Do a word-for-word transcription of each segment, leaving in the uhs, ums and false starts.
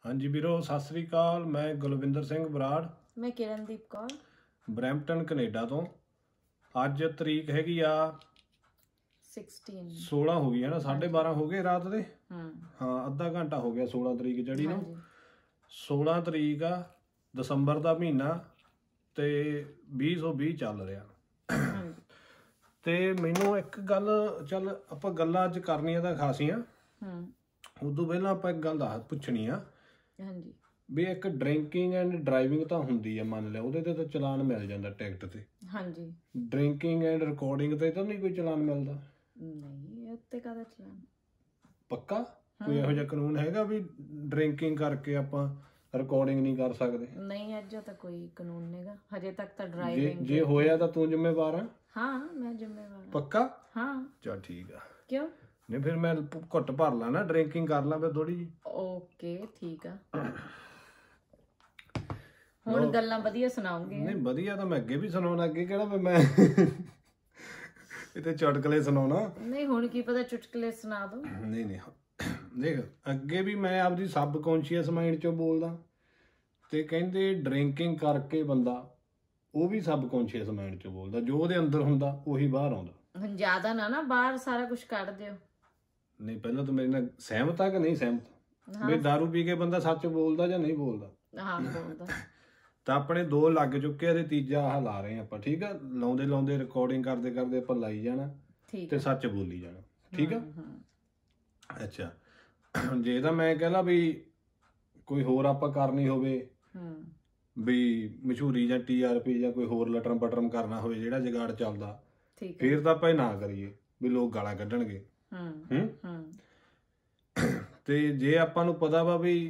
हाँ जी ਵੀਰੋ ਸਤਿ ਸ੍ਰੀ ਅਕਾਲ। ਮੈਂ ਗੁਲਵਿੰਦਰ ਸਿੰਘ ਬਰਾੜ, ਮੈਂ ਕਿਰਨਦੀਪ ਕੌਰ, ਬਰੈਂਪਟਨ ਕੈਨੇਡਾ ਤੋਂ। ਅੱਜ ਤਰੀਕ ਹੈਗੀ ਆ सोलह हो गई है ना, साढ़े बारह हो गए रात दे। हाँ अद्धा घंटा हो गया सोलह तरीक जड़ी नूं। सोलह तरीक आ दसंबर का महीना ते बीस सौ बीस चल रहा। ते मैनू एक गल चल आपां गल्लां अज करनियां तां खासियां, उदों पहलां आपां एक गल पुछनी आ भी एक ड्रिंकिंग एंड ड्राइविंग तो हुंदी है, मान लिया उहदे ते तां चलान मिल जांदा टिकट ते। हाँ जी। ड्रिंकिंग एंड रिकॉर्डिंग ते तां नहीं कोई चलान मिलदा? नहीं उत्ते काहदा चलान? पक्का कोई इहो जिहा कानून हैगा भी ड्रिंकिंग करके आपां रिकॉर्डिंग नहीं कर सकदे? नहीं अज्ज तक कोई कानून नहींगा हजे तक तां ड्राइविंग जे होया तां तू जिम्मेवार है? हाँ मैं जिम्मेवार हां। पक्का? हाँ चल ठीक है। क्यों नहीं फिर मैं घुट भर ला ना, ड्रिंकिंग कर ला फिर थोड़ी जी। ओके ठीक है। हुण गल्लां वधिया सुनाऊंगी। नहीं वधिया तां मैं अगे भी सुनाउणा, अगे किहड़ा मैं इतने चुटकले सुनाना। नहीं हुण की पता चुटकले सुना दो। नहीं नहीं देख अगे भी मैं आपदी सब कॉन्शियस माइंड चों बोलदा ते कहंदे ड्रिंकिंग करके बंदा वो भी सब कॉन्शियस माइंड चों बोलदा, जो ਉਹਦੇ अंदर हुंदा ਉਹੀ बाहर आउंदा। ਹੁਣ ਜ਼ਿਆਦਾ ਨਾ ਨਾ ਬਾਹਰ ਸਾਰਾ ਕੁਝ ਕੱਢ ਦਿਓ। नहीं पहला तो मेरे नाल सहमत आ कि नहीं सहमत? भी दारू पी के बंदा सच बोलदा ਜਾਂ नहीं बोलदा? हाँ बोलदा। ਤਾਂ ਆਪਣੇ ਦੋ ਲੱਗ ਚੁੱਕੇ ਆ ਤੇ ਤੀਜਾ ਆਹ ਲਾ ਰਹੇ ਆਪਾਂ। ਠੀਕ ਆ, ਲਾਉਂਦੇ ਲਾਉਂਦੇ ਰਿਕਾਰਡਿੰਗ ਕਰਦੇ ਕਰਦੇ ਆਪਾਂ ਲਾਈ ਜਾਣਾ ਤੇ ਸੱਚ ਬੋਲੀ ਜਾਣਾ। ਠੀਕ ਆ। ਅੱਛਾ ਜੇ ਤਾਂ ਮੈਂ ਕਹਿ ਲਾ ਵੀ ਕੋਈ ਹੋਰ ਆਪਾਂ ਕਰਨੀ ਹੋਵੇ ਵੀ ਮਸ਼ਹੂਰੀ ਜਾਂ ਟੀ ਆਰ ਪੀ ਜਾਂ ਕੋਈ ਹੋਰ ਲਟਰਮ ਪਟਰਮ ਕਰਨਾ ਹੋਵੇ ਜਿਹੜਾ ਜਗਾੜ ਚੱਲਦਾ, ਫਿਰ ਤਾਂ ਆਪਾਂ ਇਹ ਨਾ ਕਰੀਏ ਵੀ ਲੋਕ ਗਾਲਾਂ ਕੱਢਣਗੇ। ਹੂੰ ਤੇ ਜੇ ਆਪਾਂ ਨੂੰ ਪਤਾ ਵਾ ਵੀ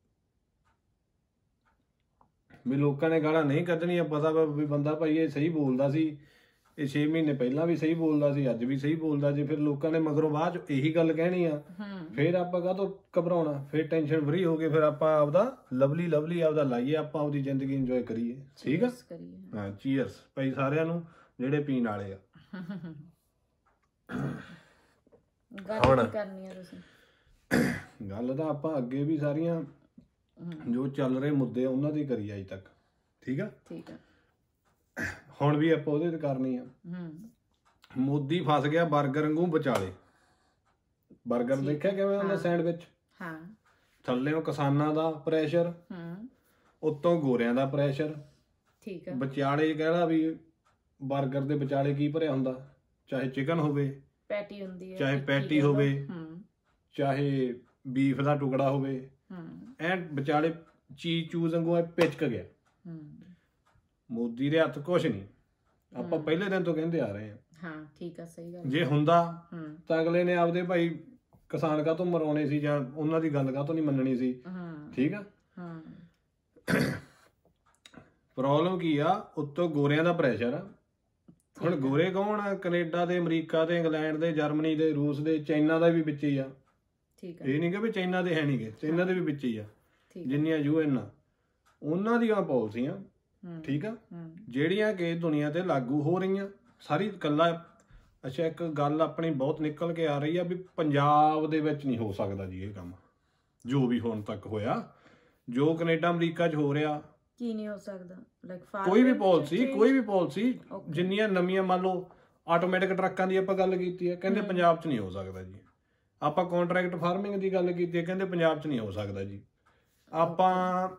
ਵੀ ਲੋਕਾਂ ਨੇ ਗਾਲਾਂ ਨਹੀਂ ਕੱਢਣੀਆਂ, ਪਤਾ ਵਾ ਵੀ ਬੰਦਾ ਭਾਈ ਇਹ ਸਹੀ ਬੋਲਦਾ ਸੀ, ਇਹ ਛੇ ਮਹੀਨੇ ਪਹਿਲਾਂ ਵੀ ਸਹੀ ਬੋਲਦਾ ਸੀ, ਅੱਜ ਵੀ ਸਹੀ ਬੋਲਦਾ, ਜੇ ਫਿਰ ਲੋਕਾਂ ਨੇ ਮਗਰੋਂ ਬਾਅਦ ਚ ਇਹੀ ਗੱਲ ਕਹਿਣੀ ਆ ਫਿਰ ਆਪਾਂ ਕਾਹਤੋਂ ਘਬਰਾਉਣਾ? ਫਿਰ ਟੈਨਸ਼ਨ ਫਰੀ ਹੋ ਕੇ ਫਿਰ ਆਪਾਂ ਆਪਦਾ ਲਵਲੀ ਲਵਲੀ ਆਪਦਾ ਲਾਈਏ, ਆਪਾਂ ਆਪਦੀ ਜ਼ਿੰਦਗੀ ਇੰਜੋਏ ਕਰੀਏ। ਠੀਕ ਆ। ਹਾਂ ਚੀਅਰਸ ਭਾਈ ਸਾਰਿਆਂ ਨੂੰ ਜਿਹੜੇ ਪੀਣ ਵਾਲੇ ਆ। ਗੱਲ ਕਰਨੀ ਆ ਤੁਸੀਂ? ਗੱਲ ਤਾਂ ਆਪਾਂ ਅੱਗੇ ਵੀ ਸਾਰੀਆਂ ਜੋ ਚੱਲ ਰਹੇ ਮੁੱਦੇ ਉਹਨਾਂ ਦੀ ਕਰੀ ਅਜ ਤੱਕ। ਠੀਕ ਆ। ਠੀਕ ਆ। ਹੁਣ ਵੀ ਆਪਾਂ ਉਹਦੇ ਤੇ ਕਰਨੀ ਆ। ਮੋਦੀ ਫਸ ਗਿਆ 버ਗਰ ਵਾਂਗੂ ਵਿਚਾਲੇ। 버ਗਰ ਦੇਖਿਆ ਕਿਵੇਂ ਹੁੰਦਾ ਸੈਂਡਵਿਚ? ਹਾਂ। ਥੱਲੇੋਂ ਕਿਸਾਨਾਂ ਦਾ ਪ੍ਰੈਸ਼ਰ, ਉੱਤੋਂ ਗੋਰਿਆਂ ਦਾ ਪ੍ਰੈਸ਼ਰ। ਠੀਕ ਆ। ਵਿਚਾਲੇ ਕਹਿਣਾ ਵੀ 버ਗਰ ਦੇ ਵਿਚਾਲੇ ਕੀ ਭਰਿਆ ਹੁੰਦਾ? ਚਾਹੇ ਚਿਕਨ ਹੋਵੇ, ਪੈਟੀ ਹੁੰਦੀ ਹੈ, ਚਾਹੇ ਪੈਟੀ ਹੋਵੇ, ਚਾਹੇ ਬੀਫ ਦਾ ਟੁਕੜਾ ਹੋਵੇ, ਐਨ ਵਿਚਾਲੇ ਚੀਜ਼ ਚੂਜ਼ ਵਾਂਗੂ ਪਿਚਕ ਗਿਆ। ਮੋਦੀ ਦੇ ਹੱਥ ਕੁਛ ਨਹੀਂ, ਆਪਾਂ ਪਹਿਲੇ ਦਿਨ ਤੋਂ ਕਹਿੰਦੇ ਆ ਰਹੇ ਹਾਂ। ਹਾਂ ਠੀਕ ਆ, ਸਹੀ ਗੱਲ। ਜੇ ਹੁੰਦਾ ਤਾਂ ਅਗਲੇ ਨੇ ਆਪਦੇ ਭਾਈ ਕਿਸਾਨ ਕਾਹਤੋਂ ਮਰਾਉਣੇ ਸੀ ਜਾਂ ਉਹਨਾਂ ਦੀ ਗੱਲ ਕਾਹਤੋਂ ਨਹੀਂ ਮੰਨਣੀ ਸੀ? ਠੀਕ ਆ। ਪ੍ਰੋਬਲਮ ਕੀ ਆ? ਉੱਤੋਂ ਗੋਰਿਆਂ ਦਾ ਪ੍ਰੈਸ਼ਰ ਆ। ਹੁਣ ਗੋਰੇ ਕੌਣ ਆ? ਕੈਨੇਡਾ ਦੇ, ਅਮਰੀਕਾ ਦੇ, ਇੰਗਲੈਂਡ ਦੇ, ਜਰਮਨੀ ਦੇ, ਰੂਸ ਦੇ, ਚਾਈਨਾ ਦਾ ਵੀ ਵਿੱਚ ਹੀ ਆ। ਇਹ ਨਹੀਂ ਕਿ ਵੀ ਚਾਈਨਾ ਦੇ ਹੈ ਨਹੀਂ ਗੇ, ਚਾਈਨਾ ਦੇ ਵੀ ਵਿੱਚ ਹੀ ਆ। ਜਿੰਨੀਆਂ ਯੂ ਐਨ ਆ ਉਹਨਾਂ ਦੀਆਂ ਪਾਲਿਸੀਆਂ, ਠੀਕ ਆ, ਜਿਹੜੀਆਂ ਕਿ ਦੁਨੀਆ ਤੇ ਲਾਗੂ ਹੋ ਰਹੀਆਂ ਸਾਰੀ ਗੱਲਾਂ। ਅੱਛਾ ਇੱਕ ਗੱਲ ਆਪਣੀ ਬਹੁਤ ਨਿਕਲ ਕੇ ਆ ਰਹੀ ਆ ਵੀ ਪੰਜਾਬ ਦੇ ਵਿੱਚ ਨਹੀਂ ਹੋ ਸਕਦਾ ਜੀ ਇਹ ਕੰਮ, ਜੋ ਵੀ ਹੁਣ ਤੱਕ ਹੋਇਆ, ਜੋ ਕੈਨੇਡਾ ਅਮਰੀਕਾ 'ਚ ਹੋ ਰਿਹਾ। ਕੀ ਨਹੀਂ ਹੋ ਸਕਦਾ? ਲਾਈਕ ਕੋਈ ਵੀ ਪਾਲਿਸੀ, ਕੋਈ ਵੀ ਪਾਲਿਸੀ, ਜਿੰਨੀਆਂ ਨਵੀਆਂ ਮੰਨ ਲਓ ਆਟੋਮੈਟਿਕ ਟਰੱਕਾਂ ਦੀ ਆਪਾਂ ਗੱਲ ਕੀਤੀ ਹੈ, ਕਹਿੰਦੇ ਪੰਜਾਬ 'ਚ ਨਹੀਂ ਹੋ ਸਕਦਾ ਜੀ। ਆਪਾਂ ਕੰਟਰੈਕਟ ਫਾਰਮਿੰਗ ਦੀ ਗੱਲ ਕੀਤੀ ਹੈ, ਕਹਿੰਦੇ ਪੰਜਾਬ 'ਚ ਨਹੀਂ ਹੋ ਸਕਦਾ ਜੀ। ਆਪਾਂ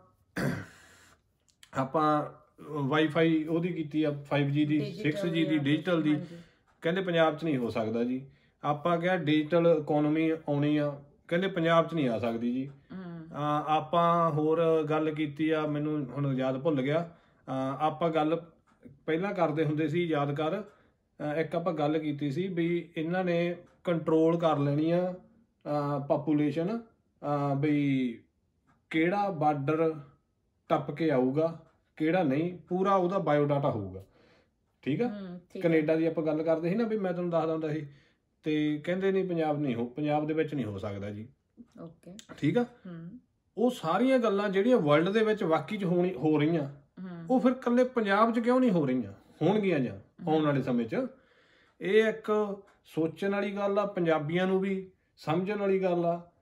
ਆਪਾਂ ਵਾਈਫਾਈ ਉਹਦੀ ਕੀਤੀ ਆ ਫਾਈਵ ਜੀ ਦੀ, ਸਿਕਸ ਜੀ ਦੀ, ਡਿਜੀਟਲ ਦੀ, ਕਹਿੰਦੇ ਪੰਜਾਬ 'ਚ ਨਹੀਂ ਹੋ ਸਕਦਾ ਜੀ। ਆਪਾਂ ਕਿਹਾ ਡਿਜੀਟਲ ਇਕੋਨਮੀ ਆਉਣੀ ਆ, ਕਹਿੰਦੇ ਪੰਜਾਬ 'ਚ ਨਹੀਂ ਆ ਸਕਦੀ ਜੀ। ਆਪਾਂ ਹੋਰ ਗੱਲ ਕੀਤੀ ਆ, ਮੈਨੂੰ ਹੁਣ ਯਾਦ ਭੁੱਲ ਗਿਆ। ਆਪਾਂ ਗੱਲ ਪਹਿਲਾਂ ਕਰਦੇ ਹੁੰਦੇ ਸੀ, ਯਾਦ ਕਰ, ਇੱਕ ਆਪਾਂ ਗੱਲ ਕੀਤੀ ਸੀ ਵੀ ਇਹਨਾਂ ਨੇ ਕੰਟਰੋਲ ਕਰ ਲੈਣੀ ਆ ਪਾਪੂਲੇਸ਼ਨ, ਬਈ ਕਿਹੜਾ ਬਾਰਡਰ ਟੱਪ ਕੇ ਆਊਗਾ ਕਿਹੜਾ ਨਹੀਂ, ਪੂਰਾ ਉਹਦਾ ਬਾਇਓਡਾਟਾ ਹੋਊਗਾ। ਠੀਕ ਆ। ਕੈਨੇਡਾ ਦੀ ਆਪਾਂ ਗੱਲ ਕਰਦੇ ਸੀ ਨਾ, ਵੀ ਮੈਂ ਤੁਹਾਨੂੰ ਦੱਸਦਾ ਹੁੰਦਾ ਸੀ, ਤੇ ਕਹਿੰਦੇ ਨਹੀਂ ਪੰਜਾਬ ਨਹੀਂ ਹੋ, ਪੰਜਾਬ ਦੇ ਵਿੱਚ ਨਹੀਂ ਹੋ ਸਕਦਾ ਜੀ। ਓਕੇ ਠੀਕ ਆ। ਉਹ ਸਾਰੀਆਂ ਗੱਲਾਂ ਜਿਹੜੀਆਂ ਵਰਲਡ ਦੇ ਵਿੱਚ ਵਾਕਈ 'ਚ ਹੋਣੀ ਹੋ ਰਹੀਆਂ, ਉਹ ਫਿਰ ਇਕੱਲੇ ਪੰਜਾਬ 'ਚ ਕਿਉਂ ਨਹੀਂ ਹੋ ਰਹੀਆਂ? ਹੋਣਗੀਆਂ ਜਾਂ ਆਉਣ ਵਾਲੇ ਸਮੇਂ 'ਚ। ਇਹ ਇੱਕ ਸੋਚਣ ਵਾਲੀ ਗੱਲ ਆ, ਪੰਜਾਬੀਆਂ ਨੂੰ ਵੀ ਸਮਝਣ ਵਾਲੀ ਗੱਲ ਆ,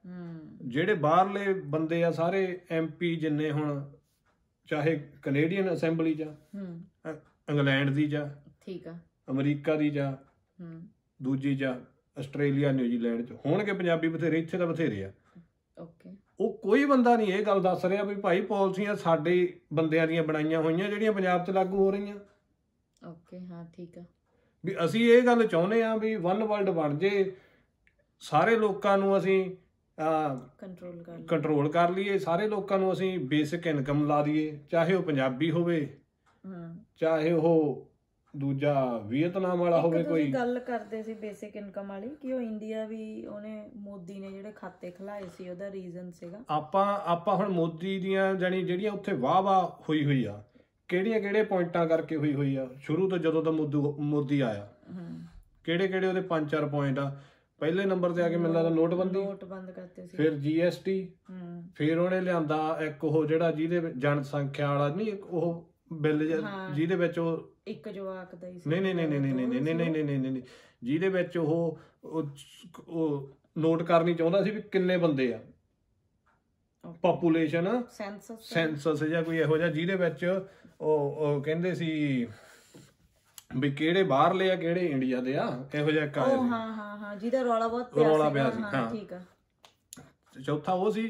ਜਿਹੜੇ ਬਾਹਰਲੇ ਬੰਦੇ ਆ ਸਾਰੇ ਐਮ ਪੀ ਜਿੰਨੇ ਹੁਣ ਚਾਹੇ ਕੈਨੇਡੀਅਨ ਅਸੈਂਬਲੀ 'ਚ ਇੰਗਲੈਂਡ ਦੀ 'ਚ ਠੀਕ ਆ ਅਮਰੀਕਾ ਦੀ 'ਚ ਦੂਜੀ 'ਚ ਆਸਟ੍ਰੇਲੀਆ ਨਿਊਜ਼ੀਲੈਂਡ 'ਚ ਹੋਣਗੇ ਪੰਜਾਬੀ ਬਥੇਰੇ, ਇੱਥੇ ਤਾਂ ਬਥੇਰੇ ਆ। ਓਕੇ ਉਹ ਕੋਈ ਬੰਦਾ ਨਹੀਂ ਇਹ ਗੱਲ ਦੱਸ ਰਿਹਾ ਵੀ ਭਾਈ ਪਾਲਿਸੀਆਂ ਸਾਡੇ ਬੰਦਿਆਂ ਦੀਆਂ ਬਣਾਈਆਂ ਹੋਈਆਂ ਜਿਹੜੀਆਂ ਪੰਜਾਬ 'ਚ ਲਾਗੂ ਹੋ ਰਹੀਆਂ। ਓਕੇ ਹਾਂ ਠੀਕ ਆ ਵੀ ਅਸੀਂ ਇਹ ਗੱਲ ਚਾਹੁੰਦੇ ਆ ਵੀ ਵਨ ਵਰਲਡ ਬਣ ਜੇ, ਸਾਰੇ ਲੋਕਾਂ ਨੂੰ ਅਸੀਂ ਕੰਟਰੋਲ ਕਰ ਕੰਟਰੋਲ ਕਰ ਲਈਏ, ਸਾਰੇ ਲੋਕਾਂ ਨੂੰ ਅਸੀਂ ਬੇਸਿਕ ਇਨਕਮ ਲਾ ਦਈਏ, ਚਾਹੇ ਉਹ ਪੰਜਾਬੀ ਹੋਵੇ ਚਾਹੇ ਉਹ ਦੂਜਾ ਵੀਅਤਨਾਮ ਵਾਲਾ ਹੋਵੇ। ਕੋਈ ਗੱਲ ਕਰਦੇ ਸੀ ਬੇਸਿਕ ਇਨਕਮ ਵਾਲੀ ਕਿ ਉਹ ਇੰਡੀਆ ਵੀ ਉਹਨੇ ਮੋਦੀ ਨੇ ਜਿਹੜੇ ਖਾਤੇ ਖੁਲਾਏ ਸੀ ਉਹਦਾ ਰੀਜ਼ਨ ਸੀਗਾ। ਆਪਾਂ ਆਪਾਂ ਹੁਣ ਮੋਦੀ ਦੀਆਂ ਜਾਨੀ ਜਿਹੜੀਆਂ ਉੱਥੇ ਵਾਹ ਵਾਹ ਹੋਈ ਹੋਈ ਆ ਕਿਹੜੀਆਂ ਕਿਹੜੇ ਪੁਆਇੰਟਾਂ ਕਰਕੇ ਹੋਈ ਹੋਈ ਆ ਸ਼ੁਰੂ ਤੋਂ ਜਦੋਂ ਦਾ ਮੋਦੀ ਮੋਦੀ ਆਇਆ, ਕਿਹੜੇ ਕਿਹੜੇ ਉਹਦੇ ਪੰਜ ਚਾਰ ਪੁਆਇੰਟ ਆ। ਪਹਿਲੇ ਨੰਬਰ ਤੇ ਆ ਕੇ ਮੈਨੂੰ ਲੱਗਦਾ ਨੋਟਬੰਦੀ, ਨੋਟ ਬੰਦ ਕਰਤੇ ਸੀ, ਫਿਰ ਜੀਐਸਟੀ, ਫਿਰ ਉਹਨੇ ਲਿਆਂਦਾ ਇੱਕ ਉਹ ਜਿਹੜਾ ਜਿਹਦੇ ਜਨਸੰਖਿਆ ਵਾਲਾ ਨਹੀਂ ਇੱਕ ਉਹ ਬਿੱਲ ਜਿਹਦੇ ਵਿੱਚ ਉਹ ਇੱਕ ਜਵਾਕ ਦਾ ਹੀ ਨਹੀਂ ਨਹੀਂ ਨਹੀਂ ਨਹੀਂ ਨਹੀਂ ਨਹੀਂ ਨਹੀਂ ਨਹੀਂ ਨਹੀਂ ਨਹੀਂ ਜਿਹਦੇ ਵਿੱਚ ਉਹ ਉਹ ਨੋਟ ਕਰਨੀ ਚਾਹੁੰਦਾ ਸੀ ਵੀ ਕਿੰਨੇ ਬੰਦੇ ਆ ਪਾਪੂਲੇਸ਼ਨ, ਸੈਂਸਸ ਜਾਂ ਕੋਈ ਇਹੋ ਜਿਹਾ ਜਿਹਦੇ ਵਿੱਚ ਉਹ ਕਹਿੰਦੇ ਸੀ ਵੀ ਕਿਹੜੇ ਬਾਹਰਲੇ ਆ ਕਿਹੜੇ ਇੰਡੀਆ ਦੇ ਆ, ਇਹੋ ਜਿਹਾ ਇੱਕ ਆਇਆ। ਹਾਂ ਹਾਂ ਹਾਂ ਜਿਹਦਾ ਰੌਲਾ ਬਹੁਤ ਰੌਲਾ ਪਿਆ ਸੀ। ਹਾਂ ਠੀਕ ਆ। ਚੌਥਾ ਉਹ ਸੀ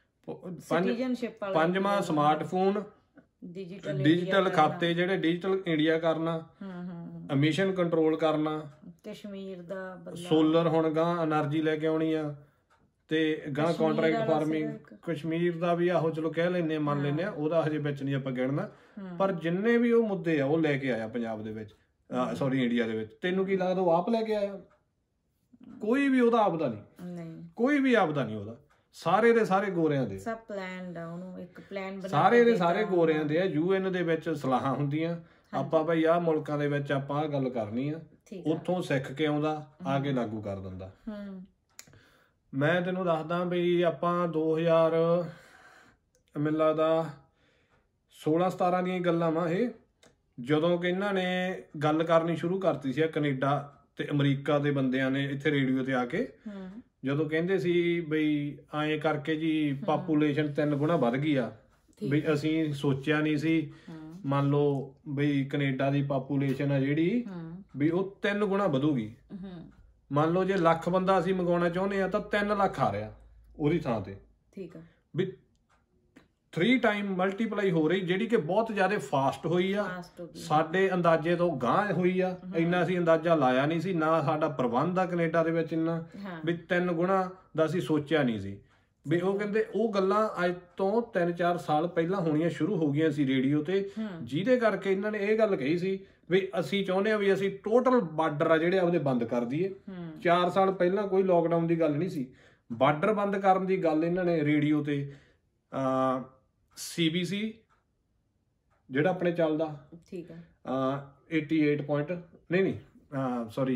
ਪੰਜਵਾਂ ਸਮਾਰਟਫੋਨ, ਡਿਜੀਟਲ ਖਾਤੇ ਜਿਹੜੇ ਡਿਜੀਟਲ ਇੰਡੀਆ ਕਰਨਾ, ਐਮਿਸ਼ਨ ਕੰਟਰੋਲ ਕਰਨਾ, ਕਸ਼ਮੀਰ ਦਾ ਸੋਲਰ ਹੁਣ ਗਾਂ એનર્ਜੀ ਲੈ ਕੇ ਆਉਣੀ ਆ, ਤੇ ਗਾਂ ਕੰਟਰੈਕਟ ਫਾਰਮਿੰਗ ਕਸ਼ਮੀਰ ਦਾ ਵੀ ਆਹੋ ਚਲੋ ਕਹਿ ਲੈਂਦੇ ਮੰਨ ਲੈਂਦੇ ਆ, ਉਹਦਾ ਹਜੇ ਵਿੱਚ ਨਹੀਂ ਆਪਾਂ ਗਿਣਨਾ, ਪਰ ਜਿੰਨੇ ਵੀ ਉਹ ਮੁੱਦੇ ਆ ਉਹ ਲੈ ਕੇ ਆਇਆ ਪੰਜਾਬ ਦੇ ਵਿੱਚ, ਸੌਰੀ ਇੰਡੀਆ ਦੇ ਵਿੱਚ। ਤੈਨੂੰ ਕੀ ਲੱਗਦਾ ਉਹ ਆਪ ਲੈ ਕੇ ਆਇਆ? ਕੋਈ ਵੀ ਉਹਦਾ ਆਪਦਾ ਨਹੀਂ, ਕੋਈ ਵੀ ਆਪਦਾ ਨਹੀਂ ਉਹਦਾ, ਸਾਰੇ ਦੇ ਸਾਰੇ ਗੋਰਿਆਂ ਦੇ, ਸਭ ਪਲਾਨਡ ਆ, ਉਹਨੂੰ ਇੱਕ ਪਲਾਨ ਬਣਾ ਸਾਰੇ ਦੇ ਸਾਰੇ ਗੋਰਿਆਂ ਦੇ ਆ। ਯੂਐਨ ਦੇ ਵਿੱਚ ਸਲਾਹਾਂ ਹੁੰਦੀਆਂ, ਆਪਾਂ ਭਾਈ ਆਹ ਮੁਲਕਾਂ ਦੇ ਵਿੱਚ ਆਪਾਂ ਆਹ ਗੱਲ ਕਰਨੀ ਆ, ਉੱਥੋਂ ਸਿੱਖ ਕੇ ਆਉਂਦਾ ਆ ਕੇ ਲਾਗੂ ਕਰ ਦਿੰਦਾ। ਮੈਂ ਤੈਨੂੰ ਦੱਸਦਾ ਵੀ ਆਪਾਂ ਦੋ ਹਜ਼ਾਰ ਮੈਨੂੰ ਲੱਗਦਾ ਸੋਲਾਂ ਸਤਾਰਾਂ ਦੀਆਂ ਗੱਲਾਂ ਵਾ ਇਹ, ਜਦੋਂ ਕਿ ਇਹਨਾਂ ਨੇ ਗੱਲ ਕਰਨੀ ਸ਼ੁਰੂ ਕਰਤੀ ਸੀ ਕੈਨੇਡਾ ਤੇ ਅਮਰੀਕਾ ਦੇ ਬੰਦਿਆਂ ਨੇ ਇੱਥੇ ਰੇਡੀਓ ਤੇ ਆ ਕੇ, ਜਦੋਂ ਕਹਿੰਦੇ ਸੀ ਬਈ ਐਂ ਕਰਕੇ ਜੀ ਪਾਪੂਲੇਸ਼ਨ ਤਿੰਨ ਗੁਣਾ ਵੱਧ ਗਈ ਆ, ਬਈ ਅਸੀਂ ਸੋਚਿਆ ਨਹੀਂ ਸੀ ਮੰਨ ਲਓ ਬਈ ਕੈਨੇਡਾ ਦੀ ਪਾਪੂਲੇਸ਼ਨ ਆ ਜਿਹੜੀ ਵੀ ਉਹ ਤਿੰਨ ਗੁਣਾ ਵਧੂਗੀ। ਮੰਨ ਲਓ ਜੇ ਲੱਖ ਬੰਦਾ ਅਸੀਂ ਮੰਗਵਾਉਣਾ ਚਾਹੁੰਦੇ ਆ ਤਾਂ ਤਿੰਨ ਲੱਖ ਆ ਰਿਹਾ ਉਹਦੀ ਥਾਂ ਤੇ, ਠੀਕ ਆ ਵੀ ਥ੍ਰੀ ਟਾਈਮ ਮਲਟੀਪਲਾਈ ਹੋ ਰਹੀ, ਜਿਹੜੀ ਕਿ ਬਹੁਤ ਜ਼ਿਆਦਾ ਫਾਸਟ ਹੋਈ ਆ, ਸਾਡੇ ਅੰਦਾਜ਼ੇ ਤੋਂ ਗਾਂਹ ਹੋਈ ਆ। ਇੰਨਾ ਅਸੀਂ ਅੰਦਾਜ਼ਾ ਲਾਇਆ ਨਹੀਂ ਸੀ, ਨਾ ਸਾਡਾ ਪ੍ਰਬੰਧ ਆ ਕੈਨੇਡਾ ਦੇ ਵਿੱਚ ਇੰਨਾ ਵੀ ਤਿੰਨ ਗੁਣਾ ਦਾ ਅਸੀਂ ਸੋਚਿਆ ਨਹੀਂ ਸੀ। ਵੀ ਉਹ ਕਹਿੰਦੇ ਉਹ ਗੱਲਾਂ ਅੱਜ ਤੋਂ ਤਿੰਨ ਚਾਰ ਸਾਲ ਪਹਿਲਾਂ ਹੋਣੀਆਂ ਸ਼ੁਰੂ ਹੋ ਗਈਆਂ ਸੀ ਰੇਡੀਓ ਤੇ, ਜਿਹਦੇ ਕਰਕੇ ਇਹਨਾਂ ਨੇ ਇਹ ਗੱਲ ਕਹੀ ਸੀ ਵੀ ਅਸੀਂ ਚਾਹੁੰਦੇ ਆ ਵੀ ਅਸੀਂ ਟੋਟਲ ਬਾਰਡਰ ਆ ਜਿਹੜੇ ਆਪਦੇ ਬੰਦ ਕਰ ਦਈਏ। ਚਾਰ ਸਾਲ ਪਹਿਲਾਂ ਕੋਈ ਲੋਕਡਾਊਨ ਦੀ ਗੱਲ ਨਹੀਂ ਸੀ, ਬਾਰਡਰ ਬੰਦ ਕਰਨ ਦੀ ਗੱਲ ਇਹਨਾਂ ਨੇ ਰੇਡੀਓ ਤੇ ਅਹ ਸੀਬੀਸੀ ਜਿਹੜਾ ਆਪਣੇ ਚੱਲਦਾ, ਠੀਕ ਹੈ ਅਠਾਸੀ ਪੁਆਇੰਟ ਨਹੀਂ ਨਹੀਂ ਸੌਰੀ